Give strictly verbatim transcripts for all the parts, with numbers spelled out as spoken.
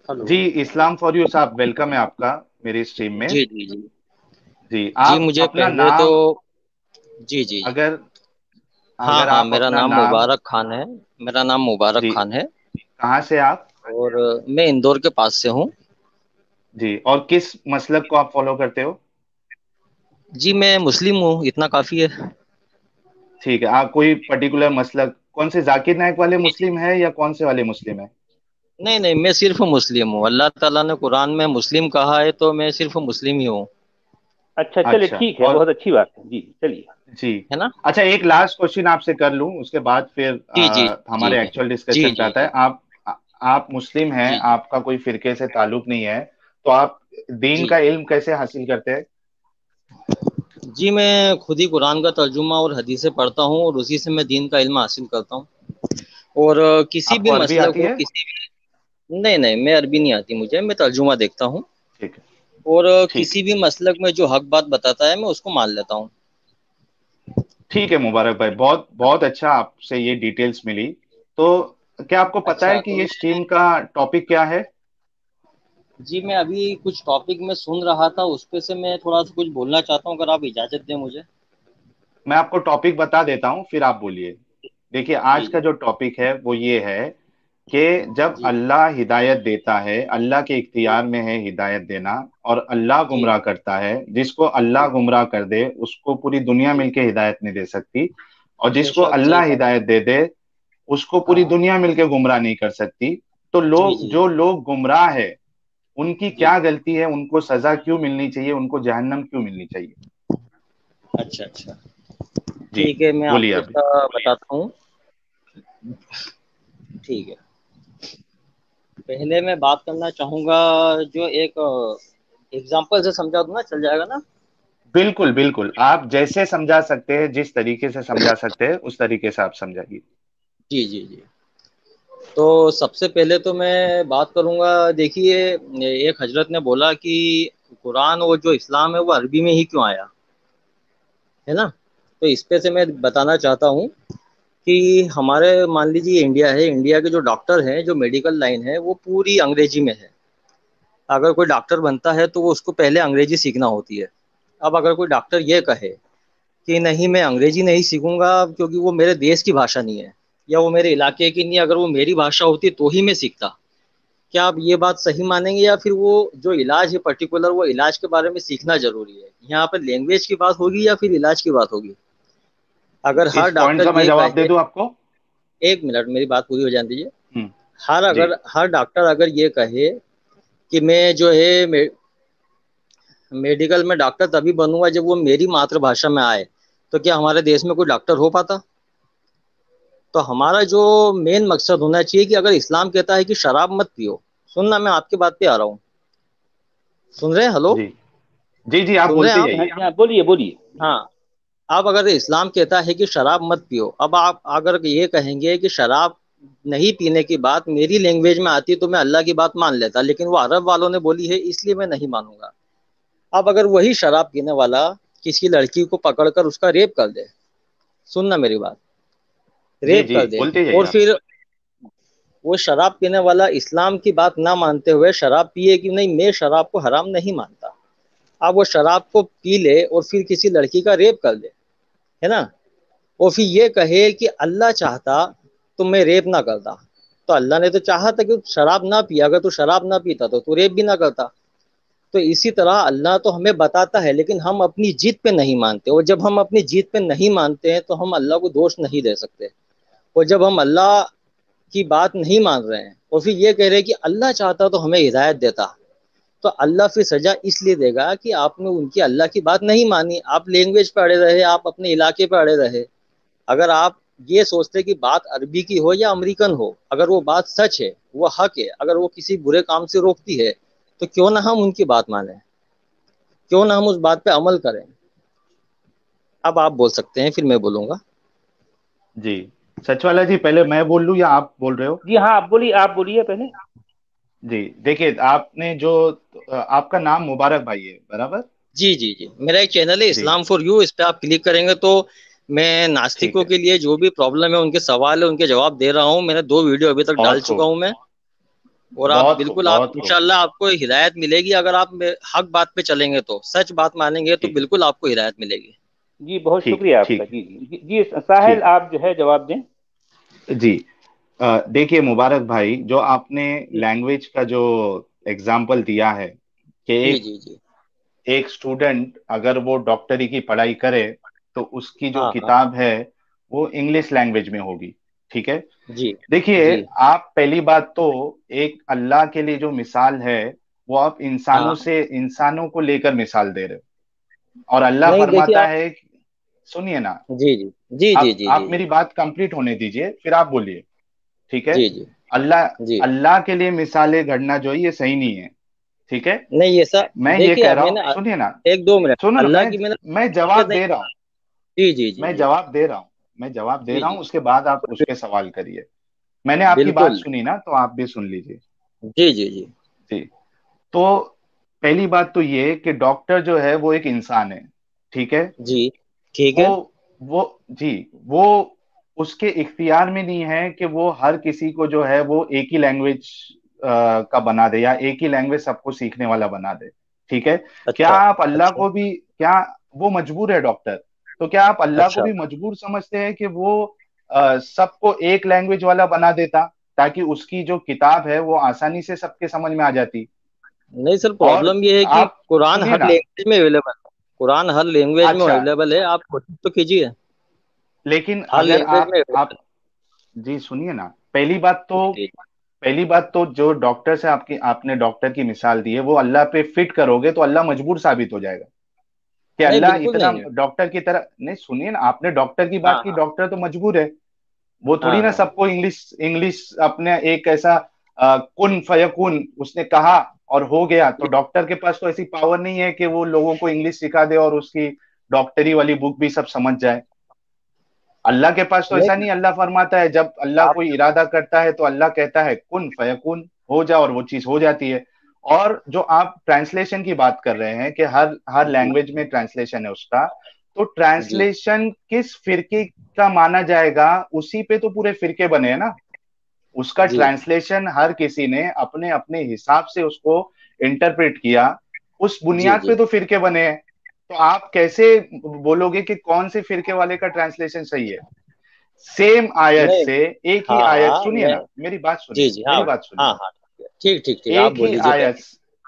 Hello. जी, Islam for you साहब, welcome है आपका मेरी स्ट्रीम में। जी जी जी। जी, जी आप मुझे अपना पहले तो नाम, जी जी जी। अगर हाँ अगर हाँ, आप मेरा अपना नाम नाम। मुबारक खान है। मेरा नाम मुबारक जी, खान है। कहाँ से आप? और अ, मैं इंदौर के पास से हूँ। जी, और किस मसलक को आप फॉलो करते हो? जी मैं मुस्लिम हूँ, इतना काफ़ी है। ठीक है, आप कोई पर्टिकुलर मसलक, कौन से जाकिर नायक वाले जी जी। मुस्लिम है या कौन से वाले मुस्लिम है? नहीं नहीं, मैं सिर्फ मुस्लिम हूँ। अल्लाह ताला ने कुरान में मुस्लिम कहा है, तो मैं सिर्फ मुस्लिम ही हूँ। अच्छा, चलिए अच्छा, ठीक है, और बहुत अच्छी बात है जी, चलिए। जी, है ना। अच्छा, एक लास्ट क्वेश्चन आपसे कर लूं, उसके बाद फिर जी जी आ, जी हमारे जी एक्चुअल जी डिस्कशन पे जी आता है। जी आप आ, आप मुस्लिम हैं, जी जी आपका कोई फिरके से ताल्लुक नहीं है, तो आप दीन का जी। इल्म कैसे हासिल करते हैं? जी मैं खुद ही कुरान का तर्जुमा और हदीसें पढ़ता हूँ, और उसी से मैं दीन का इल्म हासिल करता हूँ। और अ, किसी भी आपको अरबी मसलक आती हो, है? किसी भी। नहीं नहीं, मैं अरबी नहीं आती मुझे, मैं तर्जुमा देखता हूँ। ठीक है। और अ, ठीक है। किसी भी मसलक में जो हक बात बताता है, मैं उसको मान लेता हूँ। ठीक है मुबारक भाई, बहुत बहुत अच्छा आपसे ये डिटेल्स मिली। तो क्या आपको पता है अच्छा, कि तो ये मैं स्ट्रीम का टॉपिक क्या है? जी मैं अभी कुछ टॉपिक में सुन रहा था, उस पे से मैं थोड़ा सा कुछ बोलना चाहता हूँ, अगर आप इजाज़त दें मुझे। मैं आपको टॉपिक बता देता हूँ, फिर आप बोलिए। देखिए, जी आज का जी जो टॉपिक है वो ये है कि जब जी अल्लाह हिदायत देता है, अल्लाह के इख्तियार में है हिदायत देना, और अल्लाह जी गुमराह करता है, जिसको अल्लाह जी गुमराह कर दे उसको पूरी दुनिया जी। मिलके हिदायत नहीं दे सकती, और जिसको बेशक सही अल्लाह बात है। हिदायत दे दे उसको पूरी हाँ। दुनिया मिलके गुमराह नहीं कर सकती। तो जी लोग, जी जो लोग गुमराह है, उनकी जी। क्या गलती है, उनको सजा क्यों मिलनी चाहिए, उनको जहन्नम क्यों मिलनी चाहिए? अच्छा अच्छा। जी, ठीक है, मैं बोलिए आपको अभी। इसका बताता हूँ। ठीक है। पहले मैं बात करना चाहूँगा, जो एक एग्जाम्पल से समझा दूँ ना, चल जाएगा ना। बिल्कुल बिल्कुल, आप जैसे समझा सकते हैं, जिस तरीके से समझा सकते हैं, उस तरीके से आप समझाइए। जी जी जी। तो सबसे पहले तो मैं बात करूंगा। देखिए, एक हजरत ने बोला कि कुरान और जो इस्लाम है वो अरबी में ही क्यों आया, है ना। तो इस पे से मैं बताना चाहता हूँ कि हमारे, मान लीजिए इंडिया है, इंडिया के जो डॉक्टर हैं, जो मेडिकल लाइन है, वो पूरी अंग्रेजी में है। अगर कोई डॉक्टर बनता है तो वो उसको पहले अंग्रेजी सीखना होती है। अब अगर कोई डॉक्टर ये कहे कि नहीं, मैं अंग्रेजी नहीं सीखूंगा क्योंकि वो मेरे देश की भाषा नहीं है, या वो मेरे इलाके की नहीं है, अगर वो मेरी भाषा होती तो ही मैं सीखता, क्या आप ये बात सही मानेंगे? या फिर वो जो इलाज है पर्टिकुलर, वो इलाज के बारे में सीखना जरूरी है? यहाँ पर लैंग्वेज की बात होगी या फिर इलाज की बात होगी? अगर हर इस पॉइंट डॉक्टर का मैं ये जवाब दे कहे। दूं आपको? एक मिनट, मेरी बात पूरी हो जाने दीजिए। हम्म। हर जी। अगर हर डॉक्टर अगर ये कहे कि मैं जो है मे, मेडिकल में डॉक्टर तभी बनूंगा जब वो मेरी मातृभाषा में आए, तो क्या हमारे देश में कोई डॉक्टर हो पाता? तो हमारा जो मेन मकसद होना चाहिए कि अगर इस्लाम कहता है कि शराब मत पियो, सुनना, मैं आपकी बात पे आ रहा हूँ। सुन रहे हैं? हेलो। जी जी जी, आप सुन रहे हैं बोलते आप? हाँ जाइए। जी, हाँ, बोलिए बोलिए। हाँ। अब अगर इस्लाम कहता है कि शराब मत पियो, अब आप अगर ये कहेंगे कि शराब नहीं पीने की बात मेरी लैंग्वेज में आती तो मैं अल्लाह की बात मान लेता, लेकिन वो अरब वालों ने बोली है इसलिए मैं नहीं मानूंगा। अब अगर वही शराब पीने वाला किसी लड़की को पकड़कर उसका रेप कर दे, सुनना मेरी बात, जी रेप जी, कर दे, बोलते जाइए और आप। फिर वो शराब पीने वाला इस्लाम की बात ना मानते हुए शराब पिए कि नहीं, मैं शराब को हराम नहीं मानता, अब वो शराब को पी ले और फिर किसी लड़की का रेप कर दे, है ना, और फिर ये कहे कि अल्लाह चाहता तो मैं रेप ना करता। तो अल्लाह ने तो चाहा था कि तू शराब ना पिया, अगर तू शराब ना पीता तो तू रेप भी ना करता। तो इसी तरह अल्लाह तो हमें बताता है, लेकिन हम अपनी जीत पे नहीं मानते, और जब हम अपनी जीत पे नहीं मानते हैं तो हम अल्लाह को दोष नहीं दे सकते। और जब हम अल्लाह की बात नहीं मान रहे हैं और फिर ये कह रहे हैं कि अल्लाह चाहता तो हमें हिदायत देता, तो अल्लाह फिर सजा इसलिए देगा कि आपने उनकी अल्लाह की बात नहीं मानी, आप लैंग्वेज पे अड़े रहे, आप अपने इलाके पे अड़े रहे। अगर आप ये सोचते कि बात अरबी की हो या अमेरिकन हो, अगर वो बात सच है, वो हक है, अगर वो किसी बुरे काम से रोकती है, तो क्यों ना हम उनकी बात माने, क्यों ना हम उस बात पे अमल करें। अब आप बोल सकते हैं, फिर मैं बोलूंगा। जी, सचवाला जी, पहले मैं बोल लूं या आप बोल रहे हो? जी हाँ, आप बोलिए, आप बोलिए पहले। जी, देखिए, आपने जो, आपका नाम मुबारक भाई है, बराबर? जी जी जी, मेरा एक चैनल है जी, इस्लाम फॉर यू, इस पे आप क्लिक करेंगे तो मैं ठीक नास्तिकों है। के लिए जो भी प्रॉब्लम है, उनके सवाल है, उनके जवाब दे रहा हूँ। मैंने दो वीडियो अभी तक डाल बहुत चुका खूब। हूँ मैं। और आप बहुत खूब, बिल्कुल, आप बहुत खूब। इंशाल्लाह आपको हिदायत मिलेगी अगर आप मे- हक बात पे चलेंगे, तो सच बात मानेंगे तो ठीक, बिल्कुल आपको हिदायत मिलेगी। जी बहुत ठीक, शुक्रिया आपका। ठीक, जी जी जी, साहिल ठीक। आप जो है जवाब दें। जी। अ, देखिए मुबारक भाई, जो आपने जी लैंग्वेज का जो एग्जाम्पल दिया है कि जी एक जी जी। एक स्टूडेंट अगर वो डॉक्टरी की पढ़ाई करे तो उसकी जो हाँ हाँ। किताब है वो इंग्लिश लैंग्वेज में होगी। ठीक है। जी देखिए, जी। आप पहली बात तो एक अल्लाह के लिए जो मिसाल है वो आप इंसानों हाँ। से इंसानों को लेकर मिसाल दे रहे हो। और अल्लाह नहीं देखिए फरमाता आप। है, सुनिए ना, जी जी जी जी आप जी आप जी मेरी बात कंप्लीट होने दीजिए फिर आप बोलिए। ठीक है। जी जी अल्लाह जी। अल्लाह के लिए मिसालें घड़ना जो है ये सही नहीं है। ठीक है। नहीं ऐसा। मैं ये देखिए कह अब रहा हूँ, मैंने सुनिए ना, एक दो मिनट सुनो ना, अल्लाह मैं की मैंने मैं हकीकत जवाब नहीं। दे रहा हूँ। जी जी जी मैं जी जवाब दे रहा हूँ। मैं जवाब दे जी रहा जी। हूँ, उसके बाद आप उस पे सवाल करिए। मैंने आपकी बात बिल्कुल। सुनी ना, तो आप भी सुन लीजिए। जी जी जी जी। तो पहली बात तो ये कि डॉक्टर जो है वो एक इंसान है। ठीक है। जी। ठीक वो है। वो जी, वो उसके इख्तियार में नहीं है कि वो हर किसी को जो है वो एक ही लैंग्वेज का बना दे या एक ही लैंग्वेज सबको सीखने वाला बना दे। ठीक है। क्या अच्छा आप अल्लाह अच्छा को भी, क्या वो मजबूर है डॉक्टर, तो क्या आप अल्लाह को अच्छा। भी मजबूर समझते हैं कि वो अ, सबको एक लैंग्वेज वाला बना देता ताकि उसकी जो किताब है वो आसानी से सबके समझ में आ जाती। नहीं सर, और प्रॉब्लम ये है कि आप कुरान सुनिए हर ना। लैंग्वेज में अवेलेबल है। कुरान हर लैंग्वेज में अच्छा, अवेलेबल है, आप कोशिश तो कीजिए। लेकिन हर अगर लैंग्वेज आप में available आप जी सुनिए ना, पहली बात है। तो जी। पहली बात तो जो डॉक्टर से आपकी आपने डॉक्टर की मिसाल दी है वो अल्लाह पे फिट करोगे तो अल्लाह मजबूर साबित हो जाएगा कि नहीं अल्लाह बिल्कुल इतना नहीं है। डॉक्टर की तरह नहीं। सुनिए ना, आपने डॉक्टर की हाँ बात की, हाँ डॉक्टर तो मजबूर है। वो थोड़ी हाँ ना हाँ। सबको इंग्लिश इंग्लिश अपने एक ऐसा अ, कुन फयकुन उसने कहा और हो गया। तो जी। डॉक्टर के पास तो ऐसी पावर नहीं है कि वो लोगों को इंग्लिश सिखा दे और उसकी डॉक्टरी वाली बुक भी सब समझ जाए। अल्लाह के पास तो ऐसा नहीं नहीं। अल्लाह फरमाता है, जब अल्लाह आप। कोई इरादा करता है तो अल्लाह कहता है कुन फयकुन, हो जा, और वो चीज हो जाती है। और जो आप ट्रांसलेशन की बात कर रहे हैं कि हर हर जी लैंग्वेज में ट्रांसलेशन है उसका, तो जी ट्रांसलेशन किस फिरके का माना जाएगा, उसी पे तो पूरे फिरके बने हैं ना। उसका जी। ट्रांसलेशन हर किसी ने अपने अपने हिसाब से उसको इंटरप्रेट किया, उस जी बुनियाद पे जी। तो फिरके बने हैं। तो आप कैसे बोलोगे कि कौन से फिरके वाले का ट्रांसलेशन सही है? सेम आयत नहीं। से, एक ही हाँ आयत, हाँ सुनिए मैं। ना, मेरी बात जी सुनिए, जी हाँ। मेरी बात सुनिए। हाँ हाँ। ठीक ठीक ठीक, आप एक बोल ही लीजिए आयत पहले।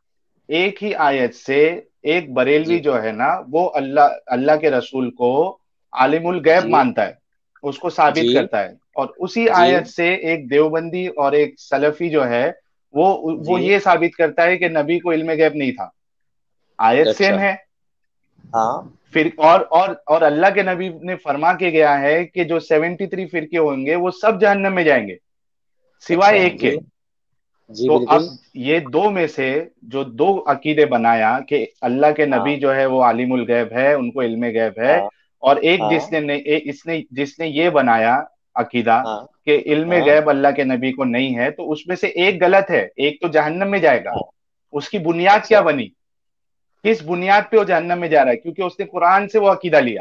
एक ही आयत से एक बरेलवी जी जो है ना वो अल्लाह अल्लाह के रसूल को आलिमुल गैब जी मानता है, उसको साबित जी करता है। और उसी जी आयत से एक देवबंदी और एक सलफी जो है वो वो जी। ये साबित करता है कि नबी को इल्म गैब नहीं था। आयत सेम अच्छा। है। हाँ। फिर और और और अल्लाह के नबी ने फरमा के गया है कि जो सेवेंटी थ्री फिरके होंगे वो सब जहन्नम में जाएंगे अच्छा सिवाय एक के। जी जी तो बिल्कुल। अब ये दो में से जो दो अकीदे बनाया कि अल्लाह के नबी हाँ जो है वो आलिमुल गैब है, उनको इल्मे गैब है, हाँ और एक हाँ जिसने ने ए, इसने जिसने ये बनाया अकीदा हाँ कि इल्मे हाँ गैब अल्लाह के नबी को नहीं है, तो उसमें से एक गलत है, एक तो जहन्नम में जाएगा। हाँ। उसकी बुनियाद क्या अच्छा। बनी? किस बुनियाद पे वो जहन्नम में जा रहा है? क्योंकि उसने कुरान से वो अकीदा लिया।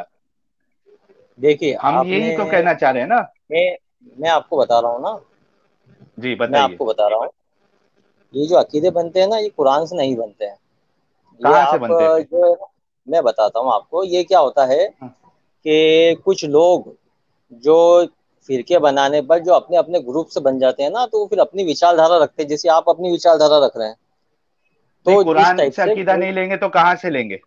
देखिए हम आपने। यही तो कहना चाह रहे हैं ना। मैं मैं आपको बता रहा हूँ ना। जी मैं बताइए। आपको बता रहा हूँ, ये जो अकीदे बनते हैं ना, ये कुरान से नहीं बनते हैं। ये कहाँ से आप बनते अ, हैं? जो है ना, मैं बताता हूँ आपको ये क्या होता है हाँ, कि कुछ लोग जो फिरके बनाने पर जो अपने अपने ग्रुप से बन जाते हैं ना, तो वो फिर अपनी विचारधारा रखते हैं, जैसे आप अपनी विचारधारा रख रहे हैं। नहीं, तो जिस कुरान टाइप से से अकीदा वो नहीं लेंगे तो कहाँ से लेंगे?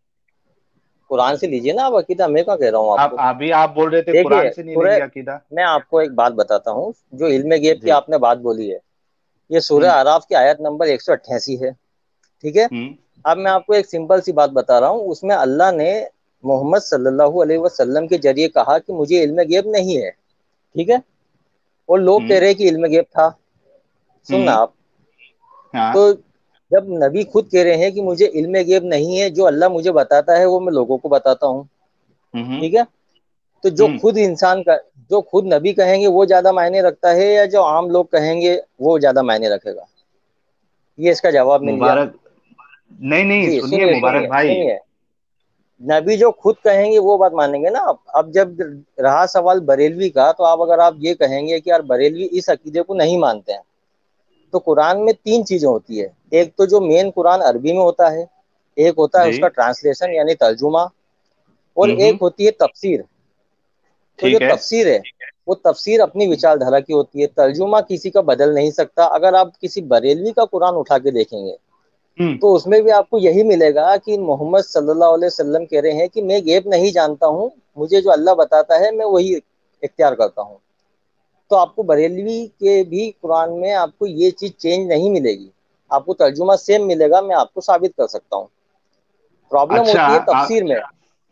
कुरान से लीजिए ना, आप अकीदा मैं क्या कह रहा हूँ आप आपको। अभी आप बोल रहे थे कुरान देखिए से नहीं सूरह, लेंगे अकीदा। मैं आपको एक बात बताता हूँ, जो इल्म गैब की जी। आपने बात बोली है, ये सूरह हम्म आराफ की आयत नंबर एक सौ अट्ठासी है। ठीक है। हम्म अब मैं आपको एक सिंपल सी बात बता रहा हूँ, उसमें अल्लाह ने मोहम्मद सल्लल्लाहु अलैहि वसल्लम के जरिए कहा कि मुझे इल्म गैब नहीं है। ठीक है। और लोग कह हम्म रहे हैं कि इल्म गैब था। सुनना हम्म आप। हाँ। तो जब नबी खुद कह रहे हैं कि मुझे इल्म गैब नहीं है, जो अल्लाह मुझे बताता है वो मैं लोगों को बताता हूँ। हम्म ठीक है। तो जो हम्म खुद इंसान का, जो खुद नबी कहेंगे वो ज्यादा मायने रखता है, या जो आम लोग कहेंगे वो ज्यादा मायने रखेगा? ये इसका जवाब मिल गया। मुबारक, नहीं नहीं, जी सुनिए सुनिए मुबारक सुनिए भाई। सुनिए। नबी जो खुद कहेंगे वो बात मानेंगे ना आप। अब जब रहा सवाल बरेलवी का, तो आप अगर आप ये कहेंगे कि यार बरेलवी इस अकीदे को नहीं मानते हैं, तो कुरान में तीन चीजें होती है। एक तो जो मेन कुरान अरबी में होता है, एक होता है जी। उसका ट्रांसलेशन यानी तर्जुमा, और हम्म हम्म, एक होती है तफसीर। तो जो ठीक है। तफसीर है वो तफसीर अपनी विचारधारा की होती है, तर्जुमा किसी का बदल नहीं सकता। अगर आप किसी बरेलवी का कुरान उठा के देखेंगे हम्म। तो उसमें भी आपको यही मिलेगा कि मोहम्मद सल्लल्लाहु अलैहि वसल्लम कह रहे हैं कि मैं गैब नहीं जानता हूँ, मुझे जो अल्लाह बताता है मैं वही इख्तियार करता हूँ। तो आपको बरेलवी के भी कुरान में आपको ये चीज चेंज नहीं मिलेगी, आपको तर्जुमा सेम मिलेगा, मैं आपको साबित कर सकता हूँ। प्रॉब्लम अच्छा होती है आ, तफसीर में।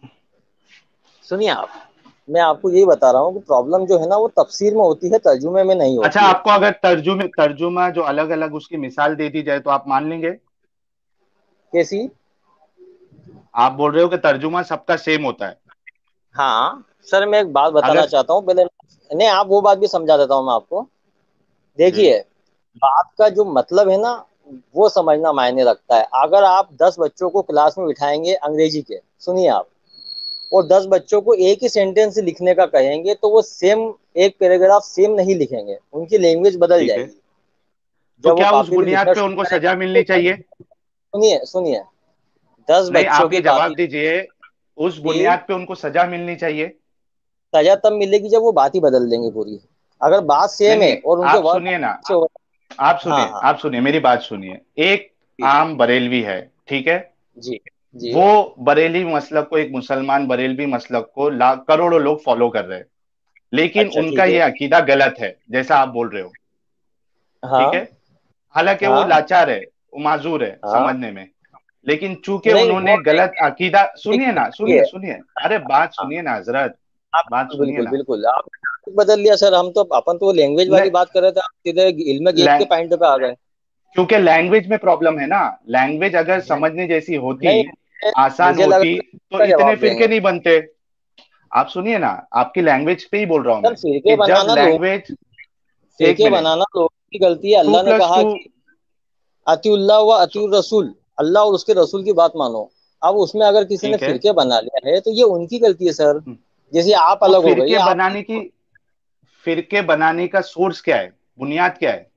सुनिए आप, मैं आपको यही बता रहा हूँ कि प्रॉब्लम जो है ना वो तफसीर में होती है, तर्जुमे में नहीं अच्छा, होती है। आपको अगर तर्जुमे तर्जुमा जो अलग अलग उसकी मिसाल दे दी जाए तो आप मान लेंगे? कैसी? आप बोल रहे हो कि तर्जुमा सबका सेम होता है। हाँ सर, मैं एक बात बताना अगर चाहता हूँ पहले। नहीं, आप वो बात भी समझा देता हूँ मैं आपको। जी। देखिए, बात का जो मतलब है ना वो समझना मायने रखता है। अगर आप दस बच्चों को क्लास में बिठाएंगे अंग्रेजी के, सुनिए आप, और दस बच्चों को एक ही सेंटेंस लिखने का कहेंगे तो वो सेम एक पैराग्राफ सेम नहीं लिखेंगे, उनकी लैंग्वेज बदल ठीक है, जाएगी। तो जब वो क्या उस कॉपी पे बुनियाद लिखना पे शुरू उनको सजा करेंगे मिलनी तो चाहिए? सुनिए सुनिए, दस नहीं, बच्चों आप की ये जवाब कॉपी दीजिए, उस की बुनियाद पे उनको सजा मिलनी चाहिए? सजा तब मिलेगी जब वो बात ही बदल देंगे पूरी। अगर बात नहीं सेम है नहीं, और उनके आप वर्ड सुनिए ना, से हो। आप हाँ सुनिए, हाँ। आप सुनिए, मेरी बात सुनिए। एक जी आम बरेलवी है, ठीक है? जी जी। वो बरेली मसलक को, एक मुसलमान बरेलवी मसलक को लाख करोड़ों लोग फॉलो कर रहे हैं, लेकिन अच्छा उनका ठीक है। ये अकीदा गलत है जैसा आप बोल रहे हो। ठीक है, हाँ हालांकि वो हाँ लाचार है, वो माजूर है हाँ। समझने में, लेकिन चूंकि नहीं वो उन्होंने गलत अकीदा, सुनिए देखिए ना, ये सुनिए सुनिए, अरे बात हाँ। सुनिए ना हजरत, आप बात सुनिए बिल्कुल ना। बिल्कुल आप बदल लिया सर, हम तो अपन तो लैंग्वेज वाली नहीं, बात कर रहे थे, आप सीधे इल्म गैब के लैंग, पॉइंट पे आ गए। क्योंकि लैंग्वेज में प्रॉब्लम है ना। लैंग्वेज अगर नहीं समझने जैसी होती, नहीं, आसान मुझे लगा होती, तो का इतने जवाब फिरके देंगे। नहीं बनते। आप सुनिए ना, आपकी लैंग्वेज पे ही बोल रहा हूं सर मैं, फिरके कि जब बनाना लोग लैंग्वेज, एक फिरके मिनट, बनाना लोगों की गलती है। टू अल्लाह ने प्लस कहा टू कि अतिउल्लाह व अतिउर रसूल, अल्लाह और उसके रसूल की बात मानो। अब उसमें अगर किसी ने ठीक है। फिरके बना लिया है तो ये उनकी गलती है सर। हम्म, जैसे आप तो अलग हो गई फिरके आप। बनाने की, फिरके बनाने का सोर्स क्या है, बुनियाद क्या है?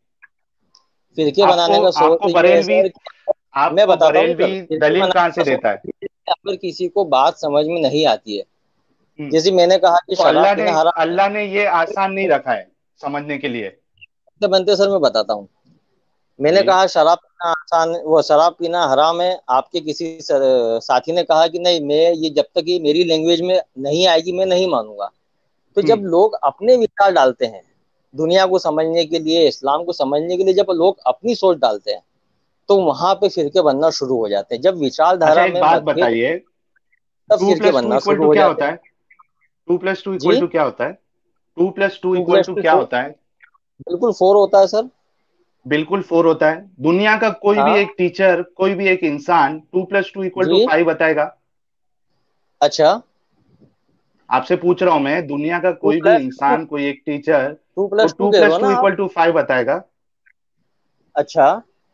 फिरके आपको बनाने का आपको सोच ये है बरेलवी, सर कि मैं आपको बताता हूँ बरेलवी सर, फिरके दलील कहाँ बनाने से का देता सोच है? ये है कि अगर किसी को बात समझ में नहीं आती है, हम्म, जैसे मैंने कहा कि तो शराब अल्लाह ने पीना हराम है, अल्लाह ने ये आसान नहीं रखा है समझने के लिए। तो बनते सर मैं बताता हूँ। मैंने जी। कहा शराब पीना आसान, वो शराब पीना हराम है। आपके किसी सर, साथी ने कहा कि नहीं, मैं ये जब तक ये मेरी लैंग्वेज में नहीं आएगी मैं नहीं मानूंगा। तो हम्म, जब लोग अपने विचार डालते हैं दुनिया को समझने के लिए, इस्लाम को समझने के लिए, जब लोग अपनी सोच डालते हैं तो वहां पे फिरके बनना शुरू हो जाते हैं। जब अच्छा विचारधारा एक में बात मतभेद, बताइए, तब टू फिरके प्लस टू बनना इक्वल शुरू टू हो क्या जाते होता हैं। है? टू प्लस टू इक्वल जी, टू क्या होता है? Two plus two two equal plus two two क्या फोर, होता है? बिल्कुल फोर होता है सर। बिल्कुल फोर होता है। दुनिया का कोई भी हाँ एक टीचर, कोई भी एक इंसान two plus two equal two जी। फाइव बताएगा? अच्छा, आपसे पूछ रहा हूं मैं, दुनिया का टू कोई भी प्लस टू, इंसान, कोई एक टीचर, टू वो प्लस टू टू कह रहे हो प्लस ना टू आप? इक्वल टू फाइव बताएगा? अच्छा,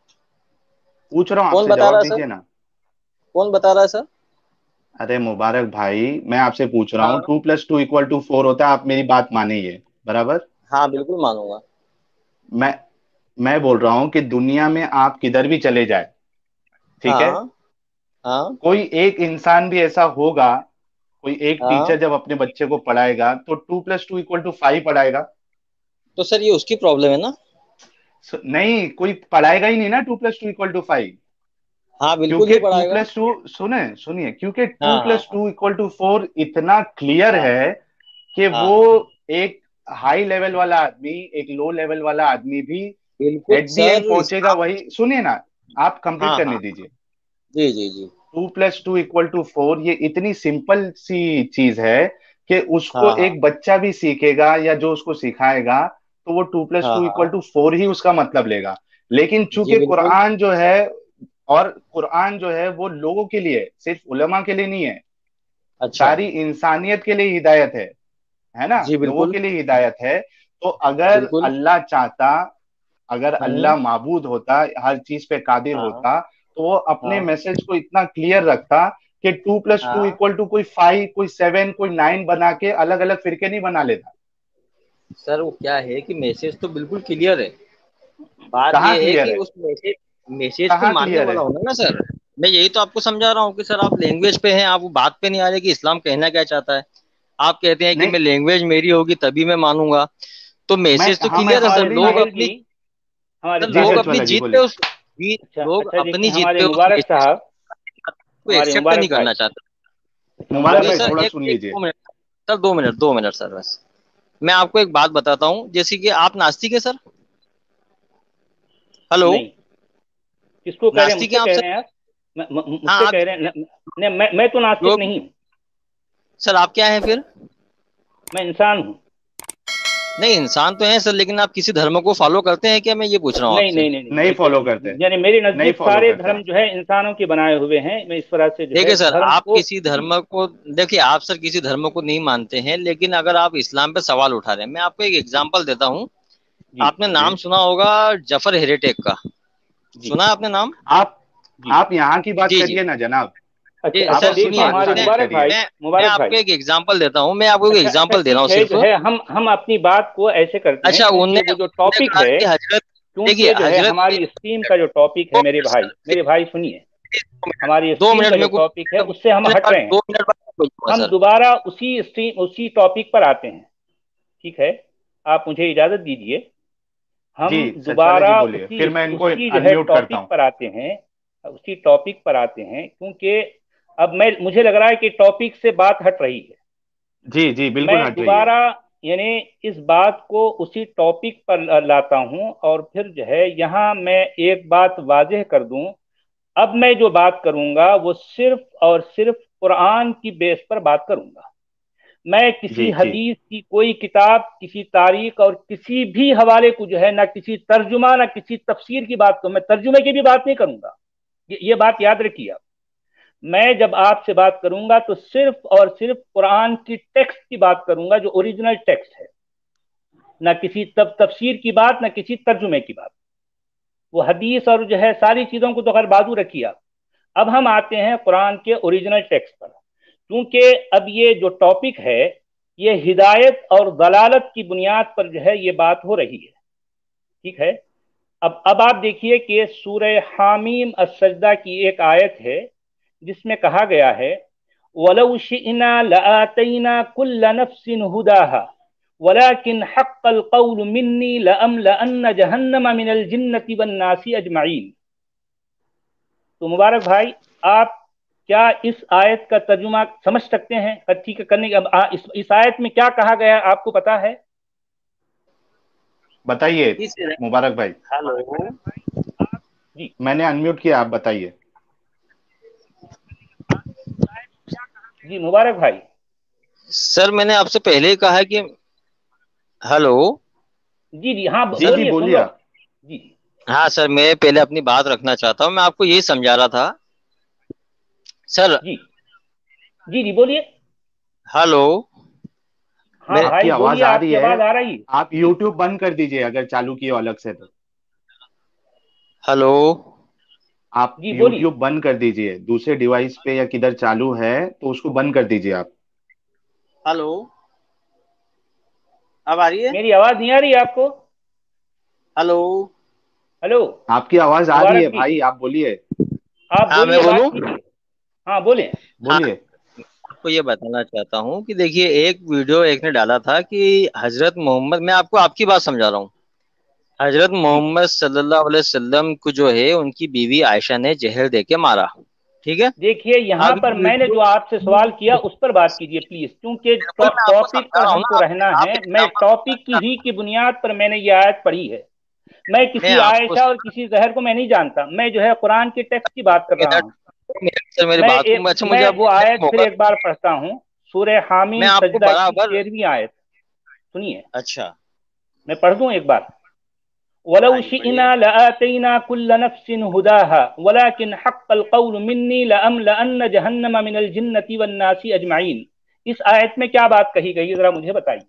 पूछ रहा हूँ कौन आपसे, बता रहा जवाब है सर? दीजिए ना। कौन बता रहा है सर? अरे मुबारक भाई, मैं आपसे पूछ रहा हूँ, हाँ two plus two equal to four होता है, आप मेरी बात मानिए, बराबर? हाँ बिल्कुल मानूंगा। मैं मैं बोल रहा हूँ कि दुनिया में आप किधर भी चले जाए, ठीक है, हाँ हाँ कोई एक इंसान भी ऐसा होगा, कोई एक हाँ। टीचर जब अपने बच्चे को पढ़ाएगा तो two plus two equal to five पढ़ाएगा? तो सर ये उसकी प्रॉब्लम है ना। सो- नहीं, कोई पढ़ाएगा ही नहीं ना two plus two equal to five. हाँ बिल्कुल क्योंकि नहीं टू पढ़ाएगा। प्लस टू, सुने सुनिए, क्योंकि टू हाँ हाँ plus two equal to four इतना क्लियर हाँ है कि हाँ वो हाँ। एक हाई लेवल वाला आदमी, एक लो लेवल वाला आदमी भी बिल्कुल एट दी एंड सर पहुंचेगा इस्लाम। वही। सुनिए ना, आप कंप्लीट हाँ हाँ। करने दीजिए। जी जी जी। Two plus two equal to four, ये इतनी सिंपल सी चीज है कि उसको हाँ हाँ एक बच्चा भी सीखेगा या जो उसको सिखाएगा तो वो टू प्लस हाँ टू इक्वल हाँ। टू फोर ही उसका मतलब लेगा। लेकिन जी चूंकि बिल्कुल। कुरान जो है, और कुरान जो है वो लोगों के लिए, सिर्फ उलमा के लिए नहीं है, अच्छा। सारी इंसानियत के लिए हिदायत है है ना, जी लोगों बिल्कुल के लिए हिदायत है। तो अगर बिल्कुल। अल्लाह चाहता, अगर हम्म। अल्लाह माबूद होता, हर चीज पे कादिर हाँ होता, तो वो अपने हाँ मैसेज को इतना क्लियर रखता कि टू प्लस टू हाँ। इक्वल टू कोई फाइव, कोई सेवन, कोई नाइन बना के अलग अलग फिरके नहीं बना लेता। सर वो क्या है कि मैसेज तो बिल्कुल क्लियर है। बात कहाँ ये है क्लियर कि है? उस मैसेज मैसेज को कहाँ मानने क्लियर वाला है? होना ना सर। मैं यही तो आपको समझा रहा हूँ कि सर आप लैंग्वेज पे हैं, आप वो बात पे नहीं आ रहे कि इस्लाम कहना क्या चाहता है। आप कहते हैं कि नहीं, मैं लैंग्वेज मेरी होगी तभी मैं मानूंगा। तो मैं मैसेज तो हाँ मैं क्लियर है सर, हमारे सॉरी नहीं। लोग साहिल अपनी जी, हमारे सर जी लोग साहिल अपनी सचवाला जी जीत पे बोलिए। उस जीत अच्छा लोग अच्छा, देखिए अपनी जीत हमारे पे उस मुबारक मैसेज साहब, को हमारे एक्सेप्ट नहीं मुबारक भाई, करना चाहते। अच्छा मुबारक मुबारक ये भाई सर भाई, थोड़ा एक सुन एक लीजिए। दो मिनट सर, दो मिनट दो मिनट सर बस। मैं आपको एक बात बताता हूँ, जैसे कि आप नास्तिक है सर। हेलो। नहीं, किसको कह रहे हैं, नास्तिक है मुझसे आप कह सर? रहे हैं आप? म- म- हाँ मुझसे आप कह रहे हैं न, न, मैं मैं तो नास्तिक जो नहीं हूँ, सर आप क्या हैं फिर? मैं इंसान हूँ। नहीं इंसान तो हैं सर, लेकिन आप किसी धर्म को फॉलो करते हैं क्या, मैं ये पूछ रहा हूँ नहीं आपसे। नहीं नहीं नहीं, नहीं बिल्कुल फॉलो करते, नहीं, यानी मेरे नहीं नजदीक फॉलो सारे करते धर्म हैं। जो है इंसानों के बनाए हुए हैं। मैं इस तरह से जो है देखिए सर, धर्म आप को, किसी जी धर्म को देखिए, आप सर किसी धर्म को नहीं मानते हैं, लेकिन अगर आप इस्लाम पे सवाल उठा रहे हैं, मैं आपको एक एग्जांपल देता हूँ। जी आपने जी। नाम सुना होगा जफर हेरेटेक का। जी सुना है आपने नाम? आप जी। आप यहाँ की बात जी जी करिए ना जनाब, अच्छा जी आप अच्छा, सर अपनी देखिए सुनिए, बात हमारे उसने स्टार्ट मुबारक करिए। भाई, मैं मैं मुबारक भाई, आपको एक एग्जांपल देता हूँ, मैं आपको एक अच्छा अच्छा एग्जांपल दे रहा हूँ ठीक है, सिर्फ। जो है हम हम अपनी बात को ऐसे करते हैं, अच्छा क्योंकि उनने वो जो उनने टॉपिक कहा है, कि हजरत, देखिए क्योंकि जो है हजरत हमारी स्ट्रीम का जो टॉपिक है, मेरे भाई, मेरे भाई सुनिए, दो मिनट हमारी दो स्ट्रीम मिनट का जो में कुछ टॉपिक है दो उससे हम मिनट हट बाद रहे हैं। दो मिनट बाद बोलूंगा हम सर। दोबारा उसी स्ट्रीम उसी टॉपिक पर आते हैं, ठीक है? आप मुझे इजाजत दीजिए, जी हम सचवाला जी दोबारा बोलिए, उसी फिर मैं इनको उसी जो है अनम्यूट करता टॉपिक हूँ। पर आते हैं, उसी टॉपिक पर आते हैं, क्योंकि अब मैं मुझे लग रहा है कि टॉपिक से बात हट रही है। जी जी बिल्कुल मैं हट रही है। दोबारा यानी इस बात को उसी टॉपिक पर ला- लाता हूं, और फिर जो है यहाँ मैं एक बात वाजह कर दूं। अब मैं जो बात करूंगा वो सिर्फ और सिर्फ कुरान की बेस पर बात करूंगा। मैं किसी जी जी हदीस की कोई किताब, किसी तारीख और किसी भी हवाले को जो है, ना किसी तर्जुमा ना किसी तफसीर की बात, को मैं तर्जुमे की भी बात नहीं करूंगा। ये, ये बात याद रखिए आप। मैं जब आपसे बात करूंगा तो सिर्फ और सिर्फ कुरान की टेक्स्ट की बात करूंगा, जो ओरिजिनल टेक्स्ट है, ना किसी तब तफसीर की बात, ना किसी तर्जुमे की बात। वो हदीस और जो है सारी चीजों को तो खैर बाजू रखिए आप। अब हम आते हैं कुरान के ओरिजिनल टेक्स्ट पर, क्योंकि अब ये जो टॉपिक है, ये हिदायत और दलालत की बुनियाद पर जो है ये बात हो रही है, ठीक है? अब अब आप देखिए कि सूरह हामीम अस-सजदा की एक आयत है, जिसमें कहा गया है, वलौ शिअना लआतैना कुल्ल नफ्सिन हुदाहा वलाकिन हक्कल कौलु मिन्नी लअमलअन्न जहन्नम मिनल जिन्नति वन नासी अजमईन। तो मुबारक भाई, आप क्या इस आयत का तर्जुमा समझ सकते हैं? ठीक है, करने के अब आ, इस, इस आयत में क्या कहा गया है आपको पता है? बताइए तीसरे मुबारक भाई। हेलो। जी मैंने अनम्यूट किया, आप बताइए। जी मुबारक भाई। सर मैंने आपसे पहले ही कहा है कि हेलो। जी जी हाँ, जी जी बोलिए, सुन बोलिए रहा हूँ। आप। जी जी हाँ सर, मैं पहले अपनी बात रखना चाहता हूँ, मैं आपको यही समझा रहा था सर। जी जी जी बोलिए। हेलो। हाँ मैं आपकी भाई आवाज बोलिए, आ रही आपकी है। आवाज आ रही है। आप यूट्यूब बंद कर दीजिए अगर चालू किए हो अलग से तो। हेलो। आप जी बोलिए। यूट्यूब बंद कर दीजिए, दूसरे डिवाइस पे या किधर चालू है तो उसको बंद कर दीजिए आप। हेलो। अब आ रही है? मेरी आवाज नहीं आ रही है आपको? हेलो। हेलो। आपकी आवाज आ रही मुबारक है जी, भाई, आप बोलिए। आप हाँ मैं बोलिए, बात बोलूँ? कीजिए। हाँ बोले। हाँ, बोलिए। आपको ये बताना चाहता हूँ कि देखिए, एक वीडियो एक ने डाला था कि हजरत मोहम्मद, मैं आपको आपकी बात समझा रहा हूँ। हजरत जी मोहम्मद सल्लल्लाहु अलैहि वसल्लम को जो है उनकी बीवी आयशा ने जहर दे के मारा। ठीक है। देखिए, यहाँ अब पर ये मैंने वीडियो, जो आपसे सवाल किया उस पर बात कीजिए प्लीज, क्योंकि बिल्कुल मैं आपको टॉपिक समझा पर रहा हूँ हमको ना, रहना आप आप है। मैं टॉपिक की एग्जाम्पल, ही की बुनियाद पर मैंने ये आयत पढ़ी है। मैं मैं किसी आपको आयशा और किसी जहर को मैं नहीं जानता, मैं जो है कुरान के टेक्स्ट की बात कर रहा मेरा हूँ। सर मेरी मैं बात ए, को, अच्छा मुझे मैं आप वो देने का आयत फिर मौका, एक बार पढ़ता हूँ, सूरह मैं हामीम आपको सजदा की बराबर। तेरहवीं आयत। सुनिए, अच्छा। मैं पढ़ दूं एक बार। वलौ हाँ जी शिअना पढ़िए। लआतैना कुल्ल नफ्सिन हुदाहा वलाकिन हक्कल कौलु मिन्नी लअमलअन्न जहन्नम मिनल जिन्नति वन नासी अजमईन। इस आयत में क्या बात कही गई है, जरा मुझे बताइए।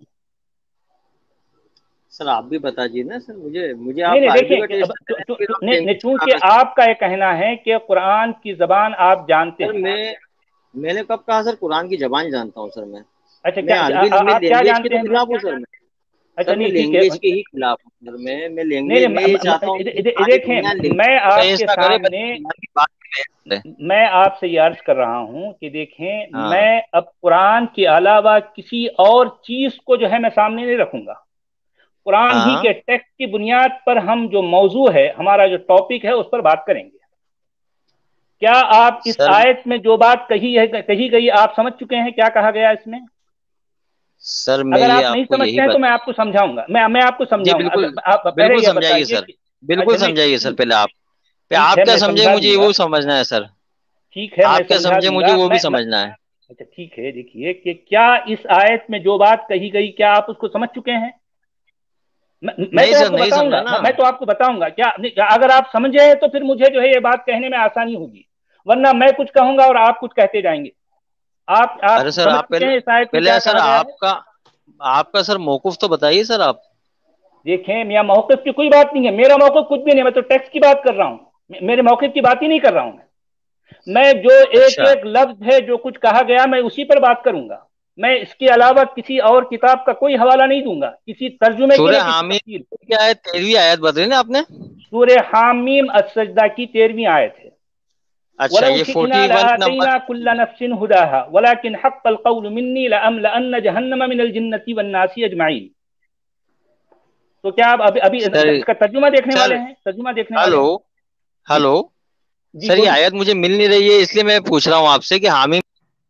सर आप भी बता दीजिए ना सर, मुझे मुझे नहीं आप नहीं, अरबी देखिए का कि अब टेस्ट चू- चू- चू- ने- ने- चूंकि लैंग्वेज। आपका ये कहना है कि कुरान की जबान आप जानते सर हैं। मैं मैंने कब कहा सर कुरान की जबान जानता हूँ सर मैं अच्छा, मैं क्या आ, अरबी आ, में आप क्या लैंग्वेज के जानते तो हैं? खिलाफ हूँ सर मैं। अच्छा सर मैं नहीं ठीक है। लैंग्वेज के ही खिलाफ हूँ सर। मैं मैं नहीं लैंग्वेज में ये चाहता हूँ कि नहीं, सारी दुनिया देखें मैं लैंग्वेज आपके ना करे, बस सामने ईमान की बात करे। मैं आपसे ये अर्ज कर रहा हूं कि देखें, हाँ मैं अब कुरान के अलावा किसी और चीज को जो है मैं सामने नहीं रखूंगा। कुरान ही हाँ के टेक्स्ट की बुनियाद पर हम जो मौजू है, हमारा जो टॉपिक है, उस पर बात करेंगे। क्या आप इस सर। आयत में जो बात कही है, कही गई, आप समझ चुके हैं क्या कहा गया इसमें? सर मैं अगर ये आप नहीं आपको यही समझते हैं तो बता। मैं आपको समझाऊंगा, मैं मैं आपको जी समझाऊंगा। बिल्कुल। अगर आप पहले बिल्कुल ये समझाइए बताइए सर। कि बिल्कुल अच्छा नहीं, समझाइए सर। ठीक पहले आप पे ठीक आप है, क्या मैं समझे, समझा मुझे दूंगा। वो समझना है सर। ठीक है, मैं आप क्या समझा समझे, मुझे दूंगा। वो भी मैं, मैं समझना है। अच्छा ठीक है, देखिए कि क्या इस आयत में जो बात कही गई, क्या आप उसको समझ चुके हैं? मैं, मैं नहीं तो सर, आपको नहीं समझा बताऊंगा, ना। मैं, मैं तो आपको बताऊंगा। क्या नहीं, अगर आप समझे तो फिर मुझे जो है ये बात कहने में आसानी होगी, वरना मैं कुछ कहूंगा और आप कुछ कहते जाएंगे। आप अरे आप सर समझ आप चुके पहले हैं इस आयत में क्या पहले सर कहा गया है? आपका आपका सर मौकूफ तो बताइए सर आप। देखें, मियाँ मौक़िफ़ की कोई बात नहीं है, मेरा मौक़िफ़ कुछ भी नहीं, मैं तो टेक्स्ट की बात कर रहा हूँ, मेरे मौक़िफ़ की बात ही नहीं कर रहा हूँ। मैं मैं जो एक अच्छा। एक लफ्ज है, जो कुछ कहा गया, मैं उसी पर बात करूंगा। मैं इसके अलावा किसी और किताब का कोई हवाला नहीं दूंगा, किसी तर्जुमे की सूर्य न किसी हामी तफसीर की। क्या है, तेरहवीं आयत बताई ना आपने। सूरे हामीम अस्सजदा की तेरहवीं आयत है। अच्छा वलौ ये शिअना फोर्टी वन नंबर। लआतैना कुल्ला नफ्सिन हुदाहा वलाकिन हक्कल कौलु मिन्नी लअमलअन्न जहन्नम मिनल जिन्नति वन्नासी अजमाइन। तो क्या आप अभी अभी सर इसका तर्जुमा देखने वाले सर हैं? तर्जुमा देखने वाले हेलो हैं? जी हेलो। जी सर ये बोलिए। आयत मुझे मिल नहीं रही है, इसलिए मैं पूछ रहा हूँ आपसे कि हामी।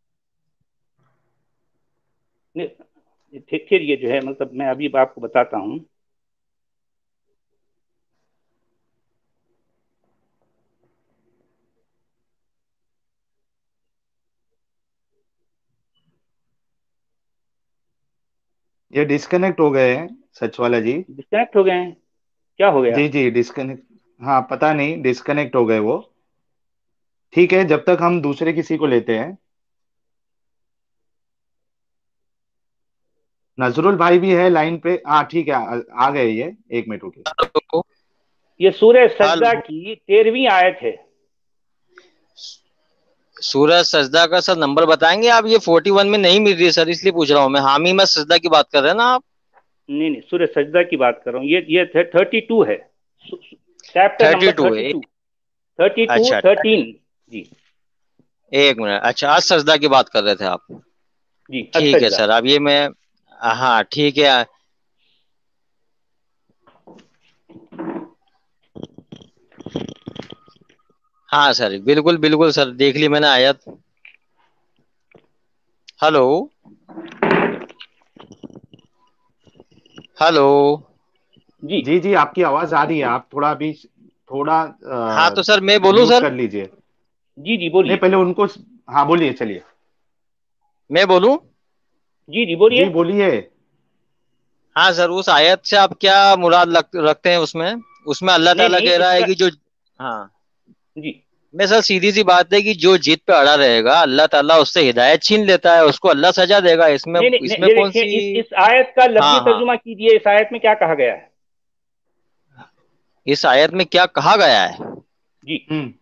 नहीं, फिर फिर ये जो है, मतलब मैं अभी आपको बताता हूँ। ये डिस्कनेक्ट हो गए हैं सच वाला जी। डिस्कनेक्ट हो गए हैं? क्या हो गया? जी जी डिस्कनेक्ट। हाँ पता नहीं, डिस्कनेक्ट हो गए वो। ठीक है, जब तक हम दूसरे किसी को लेते हैं। नजरुल भाई भी है लाइन पे। हाँ ठीक है, आ, आ गए ये। एक मिनट रुकिए। हेलो ये सूरह सजदा हेलो। की तेरहवीं आयत है। सूरज सजदा का सर नंबर बताएंगे आप? ये फोर्टी वन में नहीं मिल रही है सर, इसलिए पूछ रहा हूँ मैं। हामी में सजदा की बात कर रहे हैं ना आप? नहीं नहीं, सूरह सजदा की बात कर रहा हूँ। ये ये थर्टी टू है, chapter thirty number two thirty है। टू थर्टी टू अच्छा थर्टीन जी। एक मिनट। अच्छा आज सजदा की बात कर रहे थे आप। जी ठीक है असजदा। सर, अब ये मैं। हाँ ठीक है। हाँ सर बिल्कुल बिल्कुल सर, देख ली मैंने आयत। Hello hello. जी जी जी आपकी आवाज आ रही है। आप थोड़ा अभी थोड़ा हाँ तो सर मैं बोलूँ म्यूट सर? कर लीजिए। जी जी नहीं बोलिए। पहले उनको। हाँ बोलिए, चलिए। मैं बोलूँ? जी जी बोलिए। जी बोलिए। हाँ सर, उस आयत से आप क्या मुराद रख, रखते हैं उसमें? उसमें अल्लाह नहीं ताला नहीं कह रहा है इसका। कि जो। हाँ। जी मैं सर सीधी सी बात है कि जो जिद पे अड़ा रहेगा अल्लाह ताला उससे हिदायत छीन लेता है, उसको अल्लाह सजा देगा। इसमें नहीं नहीं नहीं, इसमें ये कौन देखिए, सी। इस इस आयत का हाँ लफ्जी हाँ। तर्जुमा कीजिए। इस आयत में क्या कहा गया है? इस आयत में क्या कहा गया है? जी हम्म।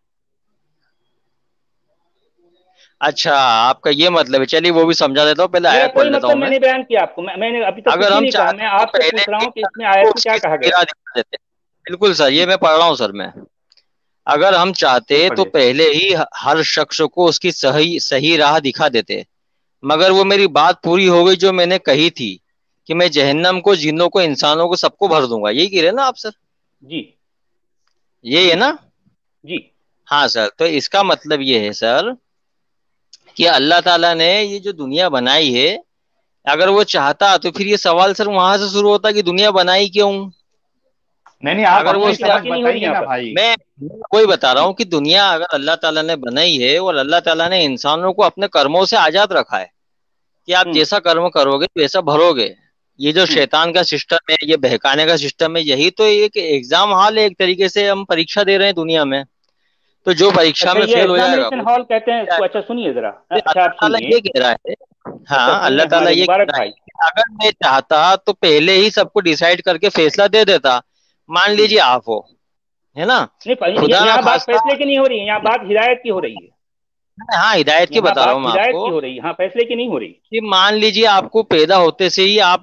अच्छा आपका ये मतलब है, चलिए वो भी समझा देता हूँ, पहले मेरा आयत पढ़ कोई लेता मतलब हूँ मैं। मैंने बयान किया आपको। मैं, मैंने अभी तक कुछ अगर ही हम नहीं कहा। मैं चाहते तो आपसे पहले पूछ रहा ही हूँ कि इसमें आपको आयत में उसकी क्या कहा गया सगीरा है। दिखा देते। बिल्कुल सर, ये जी मैं पढ़ रहा हूँ सर मैं। अगर हम जी चाहते तो पढ़िए। पहले ही हर शख्स को उसकी सही सही राह दिखा देते, मगर वो मेरी बात पूरी हो गई जो मैंने कही थी कि मैं जहन्नम को, जिन्नों को, इंसानों को, सबको भर दूंगा। यही कह रहे हैं ना आप सर? जी यही जी है ना? जी हाँ सर, तो इसका मतलब ये है सर कि अल्लाह ताला ने ये जो दुनिया बनाई है, अगर वो चाहता तो फिर ये सवाल सर वहां से शुरू होता कि दुनिया बनाई क्यों। नहीं नहीं, आप अगर वो अपनी उसने। समझ बात ही नहीं हो रही बताइए यहाँ ना पर। भाई। मैं कोई बता रहा जी हूँ कि दुनिया अगर अल्लाह ताला ने बनाई है और अल्लाह ताला ने इंसानों को अपने कर्मों से आजाद रखा है कि आप हम्म जैसा कर्म करोगे वैसा भरोगे। ये जो हम्म। शैतान का सिस्टम है, ये बहकाने का सिस्टम है, यही तो एक एग्जाम हॉल है, एक तरीके से हम परीक्षा दे रहे हैं दुनिया में। तो जो परीक्षा अच्छा, में ये फेल हो जाएगा एग्जामिनेशन वो हॉल कहते हैं क्या इसको? अच्छा सुनिए जरा। है? अच्छा अल्लाह आप ताला सुनिए। ये कह रहा है। अच्छा हाँ सुनिए अल्लाह ताला हमारे ये मुबारक कह रहा है भाई। कि अगर मैं चाहता तो पहले ही सबको डिसाइड करके फैसला दे देता। मान हम्म। लीजिए आप हो, है ना? नहीं प- य- खुदा ना यहाँ बात खास्ता। फैसले की नहीं हो रही है, यहाँ बात हिदायत की हो रही है। हाँ हिदायत की यहाँ बता रहा बात हूँ मैं हिदायत की आपको हो रही है, यहाँ फैसले की नहीं हो रही। कि मान लीजिए आपको पैदा होते से ही आप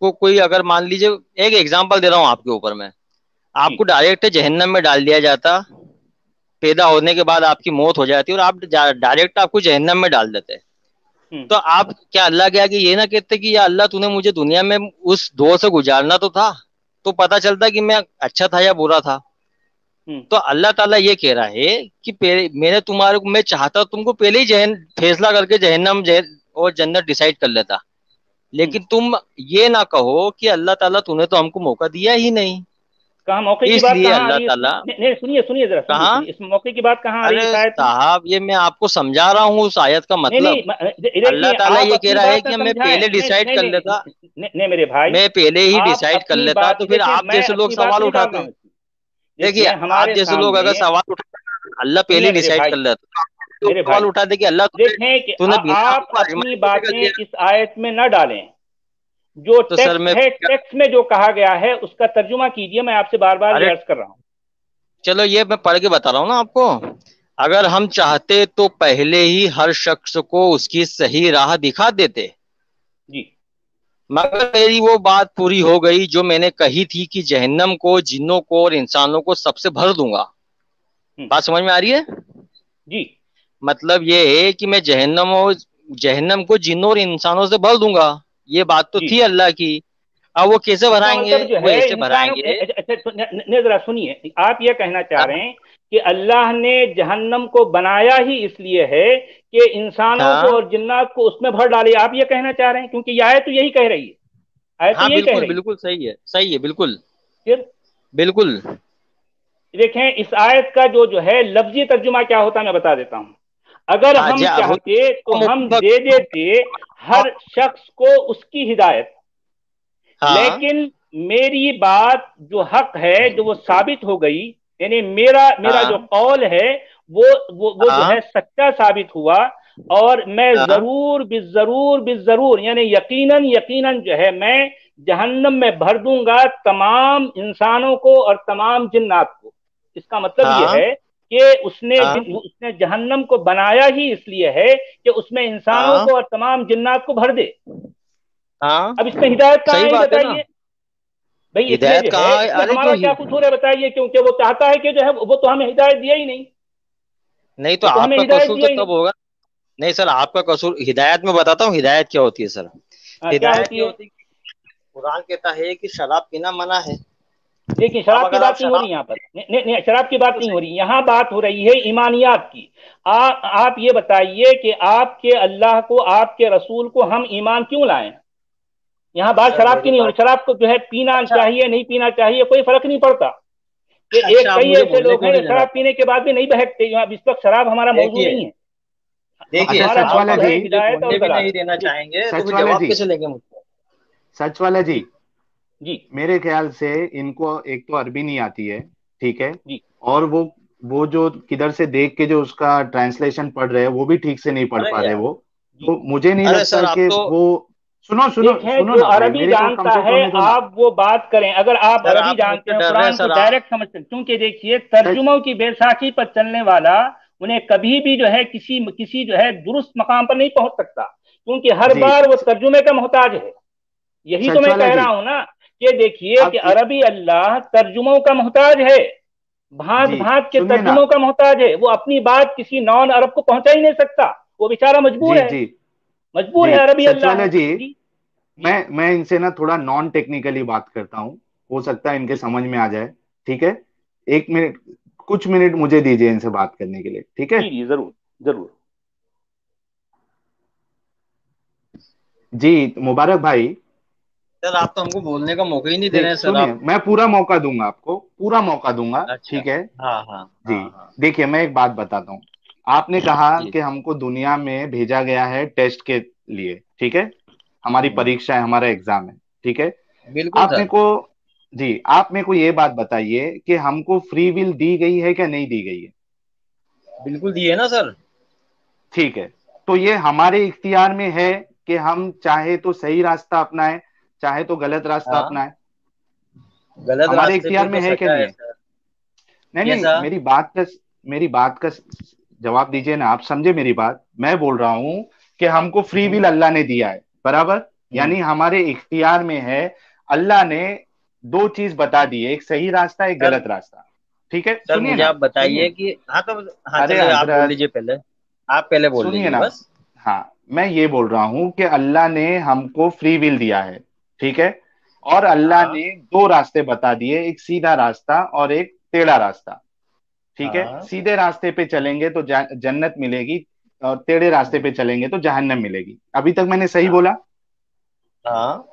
आपको कोई अगर मान लीजिए, एक एग्जांपल दे रहा हूँ आपके ऊपर में, आपको डायरेक्ट जहन्नम में डाल दिया जाता, पैदा होने के बाद आपकी मौत हो जाती और आप डायरेक्ट आपको जहन्नम में डाल देते, तो आप क्या अल्लाह के आगे ये ना कहते कि या अल्लाह तूने मुझे दुनिया में उस दौर से गुजारना तो था, तो पता चलता कि मैं अच्छा था या बुरा था। तो अल्लाह ताला ये कह रहा है कि मैंने तुम्हारे मैं चाहता तुमको पहले ही जहन फैसला करके जहन्नम जहन और जन्नत डिसाइड कर लेता, लेकिन तुम ये ना कहो कि अल्लाह ताला तूने तो हमको मौका दिया ही नहीं। कहाँ मौके की बात इसलिए कहाँ आ अल्लाह रही है? ताला, नहीं सुनिए सुनिए जरा, सुनिए कहाँ, सुनिए, इस मौके की बात कहाँ आ रही है अरे इस आयत में? साहब ये मैं आपको समझा रहा हूँ उस आयत का नहीं मतलब। नहीं अल्लाह देखिए, ताला आप ये कह अपनी रहा है बात ना कि मैं समझाएं। पहले नहीं डिसाइड नहीं कर नहीं लेता, नहीं नहीं मेरे भाई, मैं पहले ही आप डिसाइड कर अपनी लेता, बात तो फिर देखिए, आप मैं जैसे लोग अपनी बात सवाल नहीं टाल उठाते रहा हैं। हूँ। देखिए देखिए आप हमारे जैसे लोग अगर सामने, सवाल उठाते, अल्लाह पहले सुनिए ही मेरे डिसाइड भाई, कर लेता, तो मेरे सवाल भाई उठाते कि अल्लाह तूने देखें कि आ, तूने बिना आप हमको अपनी आजमाने के कर बातें दिया। इस आयत में न डालें। जो तो सर टेक्स्ट मैं है, टेक्स्ट में जो कहा गया है उसका तर्जुमा कीजिए। मैं आपसे बार बार ये अरे अर्ज कर रहा हूँ। चलो ये मैं पढ़ के बता रहा हूँ ना आपको। अगर हम चाहते तो पहले ही हर शख्स को उसकी सही राह दिखा देते, जी मगर मेरी वो बात पूरी हो गई जो मैंने कही थी कि जहन्नम को जिन्नों को और इंसानों को सबसे भर दूंगा। बात समझ में आ रही है? जी मतलब ये है कि मैं जहन्नम और जहन्नम को जिन्नों और इंसानों से भर दूंगा। ये बात तो जी थी अल्लाह की। अब वो कैसे इसका भराएंगे? मतलब जो वो है ऐसे इंसानों, भराएंगे। अच्छा तो न- न- जरा सुनिए, आप ये कहना चाह रहे हाँ हैं कि अल्लाह ने जहन्नम को बनाया ही इसलिए है कि इंसानों को हाँ और जिन्नात को उसमें भर डाले, आप ये कहना चाह रहे हैं? क्योंकि ये आयत तो यही कह रही है, आयत तो हाँ यही कह बिल्कुल रही है। बिल्कुल सही है, सही है, बिल्कुल फिर बिल्कुल। देखें इस आयत का जो जो है लफ्जी तर्जुमा क्या होता है, मैं बता देता हूं। अगर हाँ हम जा वो चाहते तो हम मुफ्त- दे देते हर शख्स को उसकी हिदायत, हाँ लेकिन मेरी बात जो हक है, जो वो साबित हो गई, यानी मेरा मेरा जो हाँ कौल है वो वो वो जो हाँ है सच्चा साबित हुआ, और मैं हाँ जरूर बिजरूर बिजरूर यानी यकीनन यकीनन जो है मैं जहन्नम में भर दूंगा तमाम इंसानों को और तमाम जिन्नात को। इसका मतलब यह हाँ है कि उसने हाँ जिन उसने जहन्नम को बनाया ही इसलिए है कि उसमें इंसानों हाँ को और तमाम जिन्नात को भर दे। हाँ अब इसमें हिदायत कहाँ सही आई बात है ना। बताइए भाई? इसमें हिदायत जो है, कहाँ है? इसमें अरे जो हमारा क्या हि- कसूर है बताइए? क्योंकि वो चाहता है कि जो है वो तो हमें हिदायत दिया ही नहीं, नहीं तो वो तो हमें आपका हिदायत कसूर तो दिया ही तब नहीं। होगा। नहीं सर, आपका कसूर, हिदायत में बताता हूँ हिदायत क्या होती है सर। हाँ, क्या हिदायत होती ये है? होती है कि कुरान कहता है कि शराब पीना मना है। देखिए अब शराब की अगर आप बात नहीं हो शराब, रही यहाँ पर, नहीं, नहीं, नहीं, शराब की बात तो नहीं हो सही, रही, यहाँ बात हो रही है ईमानियात की। आ, आप ये बताइए कि आपके अल्लाह को, आपके रसूल को हम ईमान क्यों लाएं? यहाँ बात सर शराब की मेरी नहीं हो रही। बात, शराब को जो है पीना अच्छा चाहिए नहीं पीना चाहिए कोई फर्क नहीं पड़ता। कि अच्छा, एक आप कई मुझे ऐसे बोलने लोग क्यों हैं जो नहीं देना शराब पीने चाहते? के बाद भी नहीं बहकते। यहाँ इस वक्त शराब हमारा मौजूद देखिए नहीं है। देखिए, अच्छा हमारा सच आप वाला मौजूद जी, है अगर मुझे हिदायत और बोलने भी नहीं दलालत। देना जी चाहेंगे तो सच फिर वाला जवाब जी, कैसे लेंगे मुझसे? सच वाला जी, जी जी मेरे ख्याल से इनको एक तो अरबी नहीं आती है, ठीक है, जी। और वो वो जो किधर से देख के जो उसका ट्रांसलेशन पढ़ रहे हैं वो भी ठीक से नहीं पढ़ अरे पा रहे यार, वो। जी तो मुझे नहीं अरे लगता सर आप कि तो, वो, सुनो सुनो देखें सुनो जो ना भाई, अरबी मेरे को जानता कंप्लीट है होने दो ना। आप वो बात करें। अगर आप सर अरबी आप जानते मुझसे हैं, डर रहे हैं कुरान को सर आप। डायरेक्ट समझते हैं, क्योंकि देखिए सच, तर्जुमों की बैसाखी पर चलने वाला उन्हें कभी भी जो है किसी किसी जो है दुरुस्त मकाम पर नहीं पहुंच सकता, क्योंकि हर जी बार वो तर्जुमे का मोहताज है। यही तो सच मैं वाला कह जी, रहा हूं ना कि देखिए कि अब इ- अरबी अल्लाह तर्जुमों का मोहताज है, भांत जी भांत के सुनिए ना, तर्जुमों का मोहताज है। वो अपनी बात किसी नॉन अरब को पहुंचा ही नहीं सकता, वो बेचारा मजबूर जी है, जी मजबूर जी है, अरबी सच अल्लाह वाला है। जी, जी मैं जी मैं इनसे ना थोड़ा नॉन टेक्निकली बात करता हूँ, हो सकता है इनके जी समझ में आ जाए, ठीक है। एक मिनट, कुछ मिनट मुझे दीजिए इनसे बात करने के लिए, ठीक है। जी जी जरूर जरूर। जी मुबारक भाई, सर आप तो हमको बोलने का मौका ही नहीं दे रहे देख हैं सर सुनिए, आप। मैं पूरा मौका दूंगा आपको, पूरा मौका दूंगा, अच्छा। ठीक है। हाँ हाँ जी हाँ हाँ। देखिए, मैं एक बात बताता हूँ। आपने कहा जी कि हमको दुनिया में भेजा गया है टेस्ट के लिए, ठीक है, हमारी हम्म, परीक्षा है, हमारा एग्जाम है, ठीक है। बिल्कुल आप मेरे सर। को, जी आप मेरे को ये बात बताइए कि हमको फ्री विल दी गई है क्या नहीं दी गई है? बिल्कुल दिए ना सर। ठीक है, तो ये हमारे इख्तियार में है कि हम चाहे तो सही रास्ता अपनाएं, चाहे तो गलत रास्ता हाँ, अपनाएं। गलत हमारे रास्ते इख्तियार पे में तो है कि सजा नहीं है है? सर। नहीं नहीं, कैसा? मेरी बात का मेरी बात का जवाब दीजिए ना, आप समझे मेरी बात। मैं बोल रहा हूं कि हमको फ्री विल हम्म अल्लाह ने दिया है, बराबर। यानी हमारे इख्तियार में है। अल्लाह ने दो चीज बता दी है, एक सही रास्ता, एक सर गलत रास्ता। ठीक है, सर सुनिए मुझे ना, आप बताइए सुनिए। कि हाँ तो हाँ अरे चलिए आप बोल हजरत, लीजिए पहले। आप पहले बोल सुनिए लीजिए ना। बस। हाँ, मैं ये बोल रहा हूं कि अल्लाह ने हमको फ्री विल दिया है, ठीक है। और अल्लाह हाँ ने दो रास्ते बता दिए, एक सीधा रास्ता और एक टेढ़ा रास्ता। ठीक है, हाँ। सीधे रास्ते पे चलेंगे तो जा- जन्नत मिलेगी, और टेढ़े रास्ते पे चलेंगे तो जहन्नम मिलेगी। अभी तक मैंने सही हाँ बोला? हाँ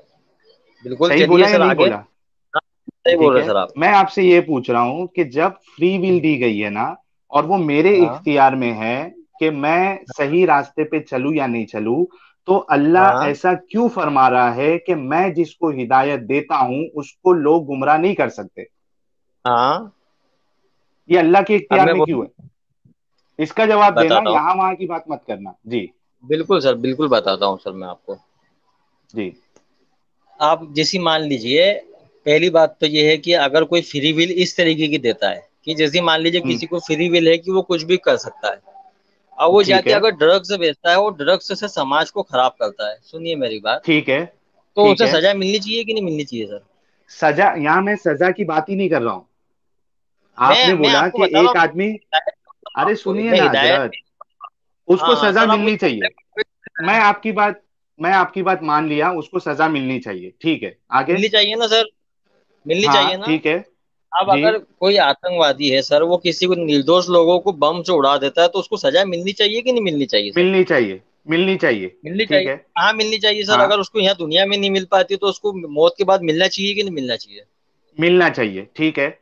बिल्कुल सही चलिए बोला या सर नहीं आगे। बोला? हाँ, सही बोल ठीक रहे है, हैं सर आप। मैं आपसे ये पूछ रहा हूं कि जब फ्री विल दी गई है ना, और वो मेरे हाँ इख्तियार में है कि मैं सही रास्ते पे चलूं या नहीं चलूं, तो अल्लाह हाँ ऐसा क्यों फरमा रहा है कि मैं जिसको हिदायत देता हूं उसको लोग गुमराह नहीं कर सकते? हाँ। ये अल्लाह के अब इख्तियार मैं में क्यों बोल है? इसका जवाब देना, बताता हूँ। यहां वहां की बात मत करना जी। बिल्कुल सर बिल्कुल बताता हूँ सर मैं आपको। जी। आप जैसी मान लीजिए, पहली बात तो ये है कि अगर कोई फ्री विल इस तरीके की देता है कि जैसे मान लीजिए हम्म। किसी को फ्री विल है कि वो कुछ भी कर सकता है, और वो ठीक जाके है। अगर ड्रग्स बेचता है, वो ड्रग्स से समाज को खराब करता है, सुनिए मेरी बात, ठीक है। तो ठीक उसे है। सजा मिलनी चाहिए कि नहीं मिलनी चाहिए सर? सजा, यहां मैं सजा की बात ही नहीं कर रहा हूं। मैं आपने मैं बोला आपको कि बता रहा एक हूँ। आदमी, अरे हिदायत सुनिए मैं ना हिदायत हजरत, हाँ उसको हाँ सजा सर आप मिलनी मुझे चाहिए। मैं आपकी बात मैं आपकी बात मान लिया, उसको सजा मिलनी चाहिए, ठीक है, आगे। मिलनी चाहिए ना सर? मिलनी चाहिए हाँ ना? ठीक है। अब जी। अगर कोई आतंकवादी है सर, वो किसी को निर्दोष लोगों को बम से उड़ा देता है, तो उसको सजा मिलनी चाहिए कि नहीं मिलनी चाहिए सर? मिलनी चाहिए, मिलनी चाहिए। मिलनी ठीक चाहिए। है। हाँ मिलनी चाहिए सर। हाँ, अगर उसको यहाँ दुनिया में नहीं मिल पाती तो उसको मौत के बाद मिलना चाहिए कि नहीं मिलना चाहिए? मिलना चाहिए, ठीक है।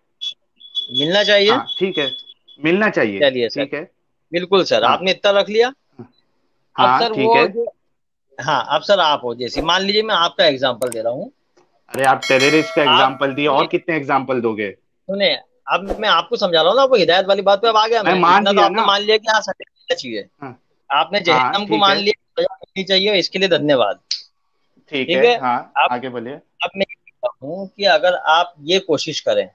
मिलना चाहिए। हाँ ठीक है, मिलना चाहिए, चलिए सर। ठीक है। बिल्कुल सर हाँ। आपने इतना रख लिया। अब हाँ सर ठीक वो है। जो हाँ अब सर आप हो जैसे मान लीजिए, मैं आपका एग्जांपल दे रहा हूँ। अरे आप टेररिस्ट का आप एग्जाम्पल दिए, और सुनिए कितने एग्जाम्पल दोगे? सुनिए, अब मैं आपको समझा रहा हूँ ना, वो हिदायत वाली बात पे अब आ गया। मैं मैं मान इतना तो लिया आपने ना। मान लिया कि हाँ सजा मिलना चाहिए। हाँ। आपने हाँ जहन्नम को ठीक मान है। लिया, सजा मिलनी चाहिए, इसके लिए धन्यवाद। ठीक ठीक है। है। हाँ, अब आगे बोलिए। अब मैं ये कहता हूँ कि अगर आप ये कोशिश करें,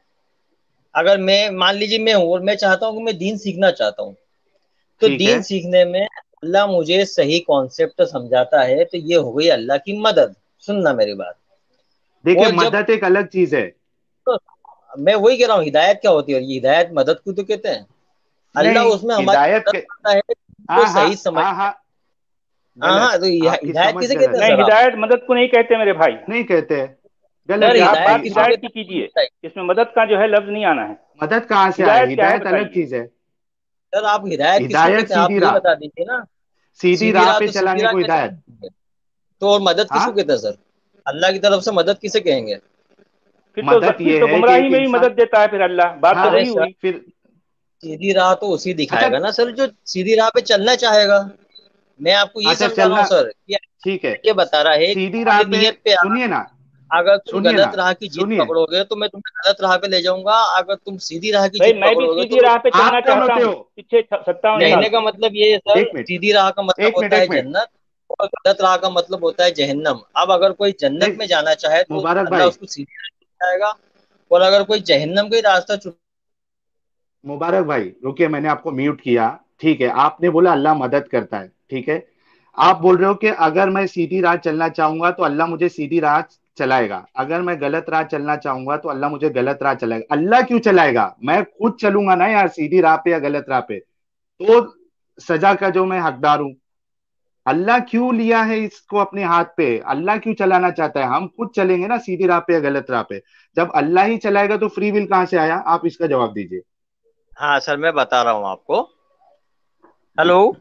अगर मैं मान लीजिए मैं हूँ और मैं चाहता हूँ कि मैं दीन सीखना चाहता हूँ, तो ठीक है। दीन सीखने में अल्लाह मुझे सही कॉन्सेप्ट समझाता है, तो ये हो गई अल्लाह की मदद। सुनना मेरी बात। देखिए, और जब मदद एक अलग चीज है। तो मैं वही कह रहा हूँ, हिदायत क्या होती है? ये हिदायत मदद को तो कहते हैं। अल्लाह नहीं, उसमें हमारी हिदायत मदद के, करता है तो हाँ हाँ सही समझ। हाँ हाँ, हाँ गलत, हाँ तो ये आपकी हिदायत समझ किसे कहते गलत हैं है। नहीं, सर आप? हिदायत मदद को नहीं कहते मेरे भाई। नहीं कहते हैं, सर गलत है। आप आप बात हिदायत भाई, किसे हिदायत आप की कहते कीजिए, हैं? इसमें मदद का जो है लफ्ज नहीं आना है। मदद कहाँ से आए? हिदायत क्या है हिदायत अलग बताइए। चीज है। सर आप हिदायत किसको हिदायत कहते हैं? आप सीधी ये राह, बता दीजिए ना। सीधी सीधी राह राह पे तो सीधी चलाने राह को कैसे हिदायत। कहते हैं? तो और मदद किसको हाँ, कहते हैं सर? अल्लाह की तरफ से मदद किसे कहेंगे? फिर तो मदद फिर ये तो है कि गुमराही एक में भी इंसान, मदद देता है फिर अल्लाह, बात तो हाँ, अरे वही सर हुई। फिर, सीधी राह तो उसी अच्छा, दिखाएगा ना सर जो सीधी राह पे चलना चाहेगा। मैं आपको यही अच्छा समझा रहा हूँ चलना, सर कि ठीक है। ये बता रहा है कि सीधी राह तुम्हारी पे, नीयत पे आ, सुनिए ना, अगर तुम सुनिए ना, गलत राह की जिद सुनिए। पकड़ोगे तो मैं तुम्हें गलत राह पे ले जाऊंगा, अगर तुम सीधी राह की भाई जिद मैं भी पकड़ोगे तो सीधी मैं। राह पे चलना आप कौन चाहता होते हूँ हो? पिछले सत्तावन नहीं साल कहने का नहीं, से। मतलब ये है सर, एक मिनट, सीधी राह का मतलब एक मिनट, होता है एक मिनट। जन्नत, और गलत राह का मतलब होता है जहन्नम। अब अगर कोई जन्नत नहीं, में जाना चाहे तो मुबारक अल्लाह भाई, उसको सीधी राह पे जाएगा, और अगर कोई जहन्नम का ही रास्ता चुन। मुबारक भाई, रुकिए, मैंने आपको म्यूट किया। ठीक है, आपने बोला अल्लाह मदद करता है, ठीक है। आप बोल रहे हो कि अगर मैं सीधी राह चलना चाहूंगा तो अल्लाह मुझे सीधी राह चलाएगा, अगर मैं गलत राह चलना चाहूंगा तो अल्लाह मुझे गलत राह चलाएगा। अल्लाह क्यों चलाएगा? मैं खुद चलूंगा ना यार, सीधी राह पे या गलत राह पे, तो सजा का जो मैं हकदार हूं। अल्लाह क्यों लिया है इसको अपने हाथ पे? अल्लाह क्यों चलाना चाहता है? हम खुद चलेंगे ना सीधी राह पे या गलत राह पे। जब अल्लाह ही चलाएगा तो फ्री विल कहां से आया? आप इसका जवाब दीजिए। हाँ सर मैं बता रहा हूँ आपको। जी, हेलो।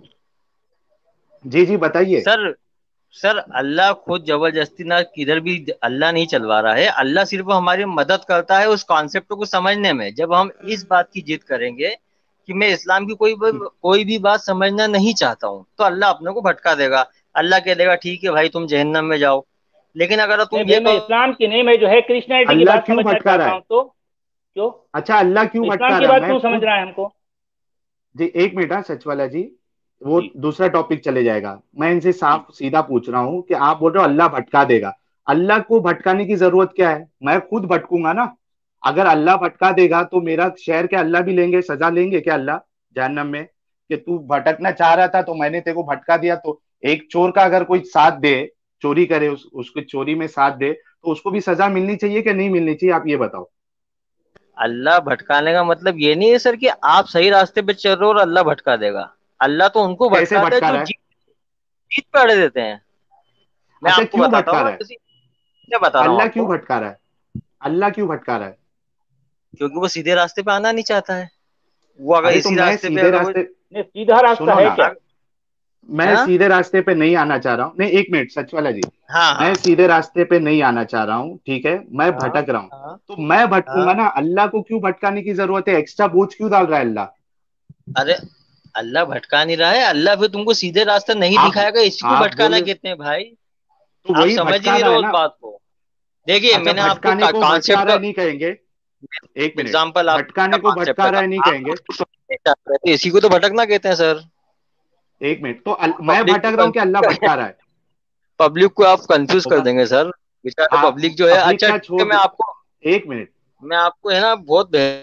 जी जी, बताइए। सर सर अल्लाह खुद जबरदस्ती ना किधर भी अल्लाह नहीं चलवा रहा है। अल्लाह सिर्फ हमारी मदद करता है उस कॉन्सेप्ट को समझने में। जब हम इस बात की जिद करेंगे कि मैं इस्लाम की कोई भी कोई भी बात समझना नहीं चाहता हूँ, तो अल्लाह अपने को भटका देगा। अल्लाह कह देगा ठीक है भाई तुम जहन्नम में जाओ। लेकिन अगर नहीं तुम भाई, ये मैं कहो। इस्लाम की नहीं, मैं जो है क्रिश्चियनिटी की अल्लाह बात क्यों समझना भटका रहा चाहता हूँ। है? तो क्यों? अच्छा, अल्लाह क्यों तो इस्लाम भटका की रहा है? बात मैं क्यों समझ खुद, रहा है हमको? जी एक मिनट, हाँ सच वाला जी, वो जी। दूसरा टॉपिक चले जाएगा। मैं इनसे जी। साफ सीधा पूछ रहा हूँ कि आप बोल रहे हो अल्लाह भटका देगा। अल्लाह को भटकाने की जरूरत क्या है? मैं खुद भटकूंगा ना। अगर अल्लाह भटका देगा तो मेरा शहर क्या अल्लाह भी लेंगे, सजा लेंगे क्या अल्लाह जहन्नम में? कि तू भटकना चाह रहा था तो मैंने तेरे को भटका दिया, तो एक चोर का अगर कोई साथ दे चोरी करे, उस उसको चोरी में साथ दे, तो उसको भी सजा मिलनी चाहिए कि नहीं मिलनी चाहिए, आप ये बताओ। अल्लाह भटकाने का मतलब ये नहीं है सर कि आप सही रास्ते पे चल रहे हो और अल्लाह भटका देगा। अल्लाह तो उनको कैसे भटकाता है भटका जो रहा है? जीत जीत पे अड़े देते हैं। मैं अच्छा, आपको क्यों बताता हूँ भटका ना, रहा है? किसी मैं बता रहा हूँ अल्लाह क्यों आपको। भटका रहा है? अल्लाह क्यों भटका रहा है? क्योंकि वो सीधे रास्ते पे आना नहीं चाहता है। वो अगर अरे तो इसी मैं रास्ते पे सीधे अगर वो रास्ते, नहीं, सीधा रास्ता सुनो है ना, क्या? मैं हाँ सीधे रास्ते पे नहीं आना चाह रहा हूँ, नहीं एक मिनट सच वाला जी, हाँ मैं हाँ सीधे रास्ते पे नहीं आना चाह रहा हूँ, ठीक है, मैं हाँ भटक रहा हूँ। हाँ तो मैं भटकूंगा हाँ। ना, अल्लाह को क्यों भटकाने की जरूरत है? एक्स्ट्रा बोझ क्यों डाल रहा है अल्लाह? अरे अल्लाह भटका नहीं रहा है, अल्लाह फिर तुमको सीधे रास्ता नहीं आप दिखाएगा, इसी को आप भटकाना बोले कहते हैं भाई। तो आप वही समझ ही भटका नहीं रहा रहे है हो उस ना। बात को। देखिए अच्छा, मैंने आपको भटकाने को भटका कॉन्सेप्ट रहा का है नहीं कहेंगे? एक मिनट, एग्जाम्पल आपको दिया भटकाने को कॉन्सेप्ट भटका का, रहा है नहीं कहेंगे? आप समझ नहीं चाह रहे थे, इसी को तो भटकना कहते हैं सर। एक मिनट, तो अल, मैं पब्लिक को भटक रहा हूँ कि अल्लाह कंफ्यूज भटका रहा है? पब्लिक को आप कंफ्यूज कर मुबा- देंगे सर। बेचारे आप पब्लिक जो है, पब्लिक अच्छा का ठीक छोड़ है, मैं दो, आपको एक मिनट, मैं आपको है ना बहुत बेहतर।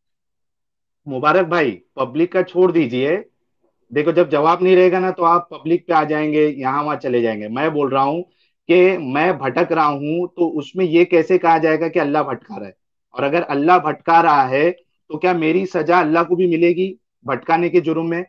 मुबारक भाई, पब्लिक का छोड़ दीजिए। देखो, जब जवाब नहीं रहेगा ना तो आप पब्लिक पे आ जाएंगे, यहाँ वहां चले जाएंगे। मैं बोल रहा हूँ कि मैं भटक रहा हूँ, तो उसमें ये कैसे कहा जाएगा कि अल्लाह भटका रहा है? और अगर अल्लाह भटका रहा है तो क्या मेरी सजा अल्लाह को भी मिलेगी भटकाने के जुर्म में?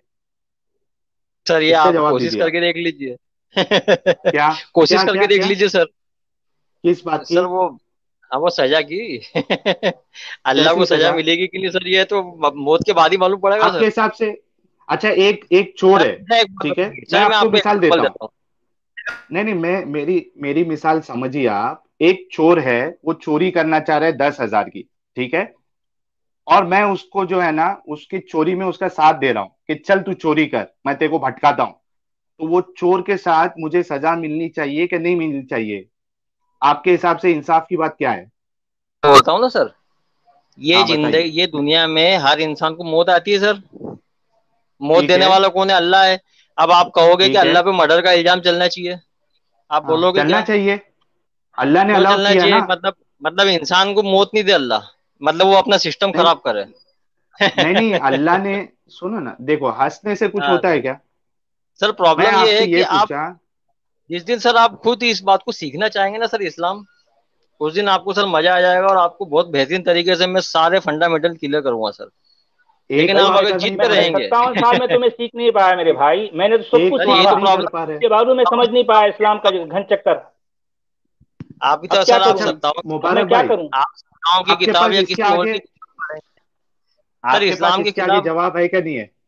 सर ये इसका आप जवाब कोशिश दीजिए आप। करके देख लीजिए। क्या कोशिश क्या करके क्या देख क्या? लीजिए सर। किस बात की? सर वो हाँ वो सजा की। अल्लाह कैसी को सजा सजा? मिलेगी कि नहीं सर, ये तो मौत के बाद ही मालूम पड़ेगा आपके सर। हिसाब से? अच्छा, एक एक चोर सर है, मैं एक ठीक है, मैं सर मैं आपको आपको मिसाल एग्जाम्पल देता हूँ। देता हूँ। नहीं नहीं, मैं मेरी मेरी मिसाल समझिए आप। एक चोर है, वो चोरी करना चाह रहा है दस हजार की, ठीक है, और मैं उसको जो है ना, उसकी चोरी में उसका साथ दे रहा हूँ कि चल तू चोरी कर, मैं तेरे को भटकाता हूँ। तो वो चोर के साथ मुझे सजा मिलनी चाहिए कि नहीं मिलनी चाहिए? आपके हिसाब से इंसाफ की बात क्या है? मैं बताऊँ ना सर, ये हाँ जिंदगी बताइए। ये दुनिया में हर इंसान को मौत आती है सर। मौत ठीक देने है। वाला कौन है? अल्लाह है। अब आप कहोगे कि ठीक है। अल्लाह पे मर्डर का इल्जाम चलना चाहिए, आप हाँ, बोलोगे चलना क्या? चाहिए, अल्लाह ने क्यों अलाउ चलना किया चाहिए? ना। मतलब मतलब इंसान को मौत नहीं दे अल्लाह, मतलब वो अपना सिस्टम नहीं खराब करे। नहीं नहीं, अल्लाह ने, सुनो ना, देखो हंसने से कुछ हाँ होता है सर। क्या? सर मैं प्रॉब्लम ये आपसे है कि ये आप पूछा। जिस दिन सर आप खुद इस बात को सीखना चाहेंगे ना सर, इस्लाम, उस दिन आपको सर मजा आ जाएगा और आपको बहुत बेहतरीन तरीके से मैं सारे फंडामेंटल क्लियर करूंगा सर। एक लेकिन क्यों आप नहीं अगर कर जिद नहीं पे मैं पा मैं रहे? रहेंगे। सत्तावन साल में तो मैं सीख नहीं पाया मेरे भाई, मैंने तो सब एक कुछ सर क्यों यही सुना, तो आप नहीं कर प्रॉब्लम, पा रहे? उसके बावजूद मैं समझ नहीं पाया इस्लाम का जो घन चक्कर। आप भी अब तो क्या सर आप करूं? अच्छा, सत्तावन अब मैं मुबारक क्या भाई, करूं? आप सत्ताओं की आपके किताब पास या इसके किसी और आगे, की किताब पढ़ें। सर आपके पास इस्लाम की इसके आगे किताब। जवाब है क्या नहीं है?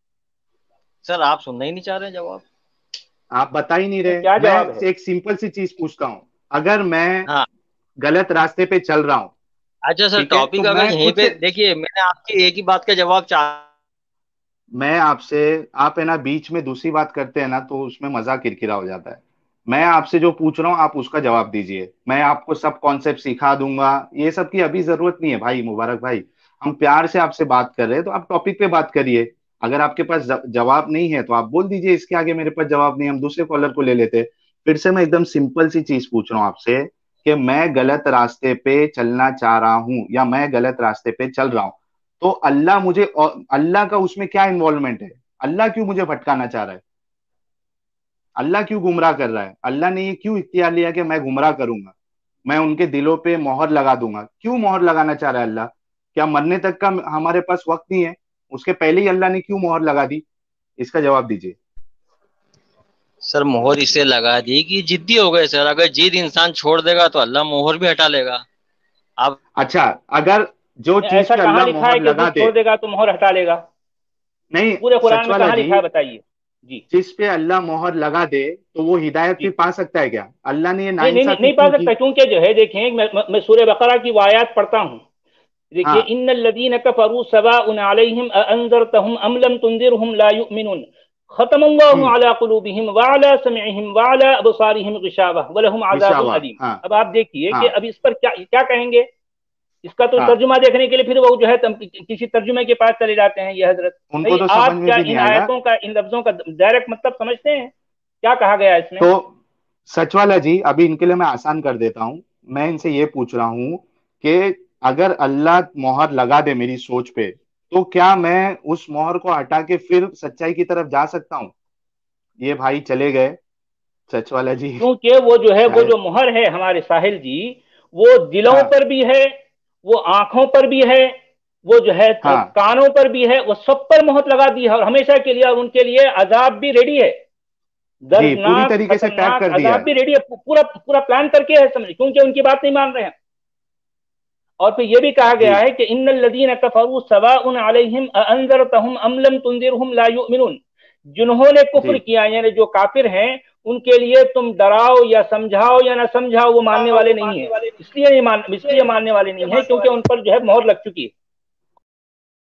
सर आप सुनना ही नहीं चाह रहे हैं जवाब। आप बता ही नहीं नहीं, रहे। क्या मैं जवाब है? एक सिंपल सी चीज पूछता हूं, अगर मैं हाँ। गलत रास्ते पे चल रहा हूं, अच्छा सर, ठीक है, तो टॉपिक अगर मैं यहीं खुद पे से, देखिए, मैंने आपकी एक ही बात का जवाब चाह। मैं आपसे, आप है ना बीच में दूसरी बात करते हैं ना तो उसमें मजाक किरकिरा हो जाता है। मैं आपसे जो पूछ रहा हूँ आप उसका जवाब दीजिए, मैं आपको सब कॉन्सेप्ट सिखा दूंगा। ये सब की अभी जरूरत नहीं है भाई, मुबारक भाई, हम प्यार से आपसे बात कर रहे हैं तो आप टॉपिक पे बात करिए। अगर आपके पास ज- जवाब नहीं है तो आप बोल दीजिए इसके आगे मेरे पास जवाब नहीं है, हम दूसरे कॉलर को ले लेते। फिर से मैं एकदम सिंपल सी चीज पूछ रहा हूँ आपसे कि मैं गलत रास्ते पे चलना चाह रहा हूँ या मैं गलत रास्ते पे चल रहा हूँ, तो अल्लाह मुझे, और अल्लाह का उसमें क्या इन्वॉल्वमेंट है? अल्लाह क्यों मुझे भटकाना चाह रहा है? अल्लाह क्यों गुमराह कर रहा है? अल्लाह ने ये क्यों इख्तियार लिया कि मैं गुमराह करूंगा, मैं उनके दिलों पे मोहर लगा दूंगा? क्यों मोहर लगाना चाह रहा है अल्लाह? क्या मरने तक का हमारे पास वक्त नहीं है? उसके पहले ही अल्लाह ने क्यों मोहर लगा दी? इसका जवाब दीजिए। सर मोहर इसे लगा दी कि जिद्दी हो गए सर, अगर जिद इंसान छोड़ देगा तो अल्लाह मोहर भी हटा लेगा। आप अच्छा, अगर जो नहीं, चीज ऐसा पे कहाँ अल्लाह लिखा है मोहर कि लगा जिद दे, छोड़ देगा तो मोहर हटा लेगा? नहीं पूरे कुरान सच में वाला कहाँ जी, लिखा है बताइए? जी। जिस पे अल्लाह मोहर लगा दे तो वो हिदायत जी। फिर पा सकता है क्या? अल्लाह ने ये नहीं नहीं नहीं, नाइंसाफी नहीं पा क्यों की? सकता, क्योंकि जो है देखें, मैं, मैं, मैं सूरह बकरा की वो आयत पढ़ता हूँ। देखिए, हाँ। इन्नल लदीन कफरू सवाउन अलैहिम अअंज़रतहुम अम लम तुंज़िरहुम ला युमिनून खतमल्लाहु हम्म। अला कुलूबिहिम व अला समइहिम व अला अबसारिहिम गिशावह व लहुम अज़ाबुन विशावा। अलीम। हाँ। अब आप देखिए कि हाँ। अब इस पर क्या क्या कहेंगे। इसका तो हाँ, तर्जुमा देखने के लिए फिर वो जो है तम, किसी तर्जुमे के पास चले जाते हैं ये हजरत। उनको भाई तो समझ आप में क्या भी नहीं इन आएगा। आयतों का, इन लफ्जों का डायरेक्ट मतलब समझते हैं? क्या कहा गया है इसमें? तो सच वाला जी, अभी इनके लिए मैं आसान कर देता हूं। मैं इनसे ये पूछ रहा हूं कि अगर अल्लाह मोहर लगा दे मेरी सोच पे, तो क्या मैं उस मोहर को हटा के फिर सच्चाई की तरफ जा सकता हूं? ये भाई चले गए, सच वाला जी, क्योंकि वो जो है वो शायद। जो मुहर है हमारे साहिल जी, वो दिलों हाँ पर भी है, वो आंखों पर भी है, वो जो है हाँ कानों पर भी है, वो सब पर मोहर लगा दी है और हमेशा के लिए, और उनके लिए अजाब भी रेडी है, जी, पूरी दर्दनाक तरीके से पैक खतरनाक कर दिया अजाब है। भी रेडी है, पूरा पूरा प्लान करके है, समझ, क्योंकि उनकी बात नहीं मान रहे हैं। और फिर यह भी कहा गया जी है कि इन्नल लदीन कफरू सवाउन अलैहिम अअंज़रतहुम अम लम तुंज़िरहुम ला युमिनून, जिन्होंने जी कुफ्र किया यानी जो काफिर हैं, उनके लिए तुम डराओ या समझाओ या ना समझाओ वो मानने वाले नहीं है। इसलिए ये मान इसलिए मानने वाले नहीं है क्योंकि उन पर जो है मोहर लग चुकी है।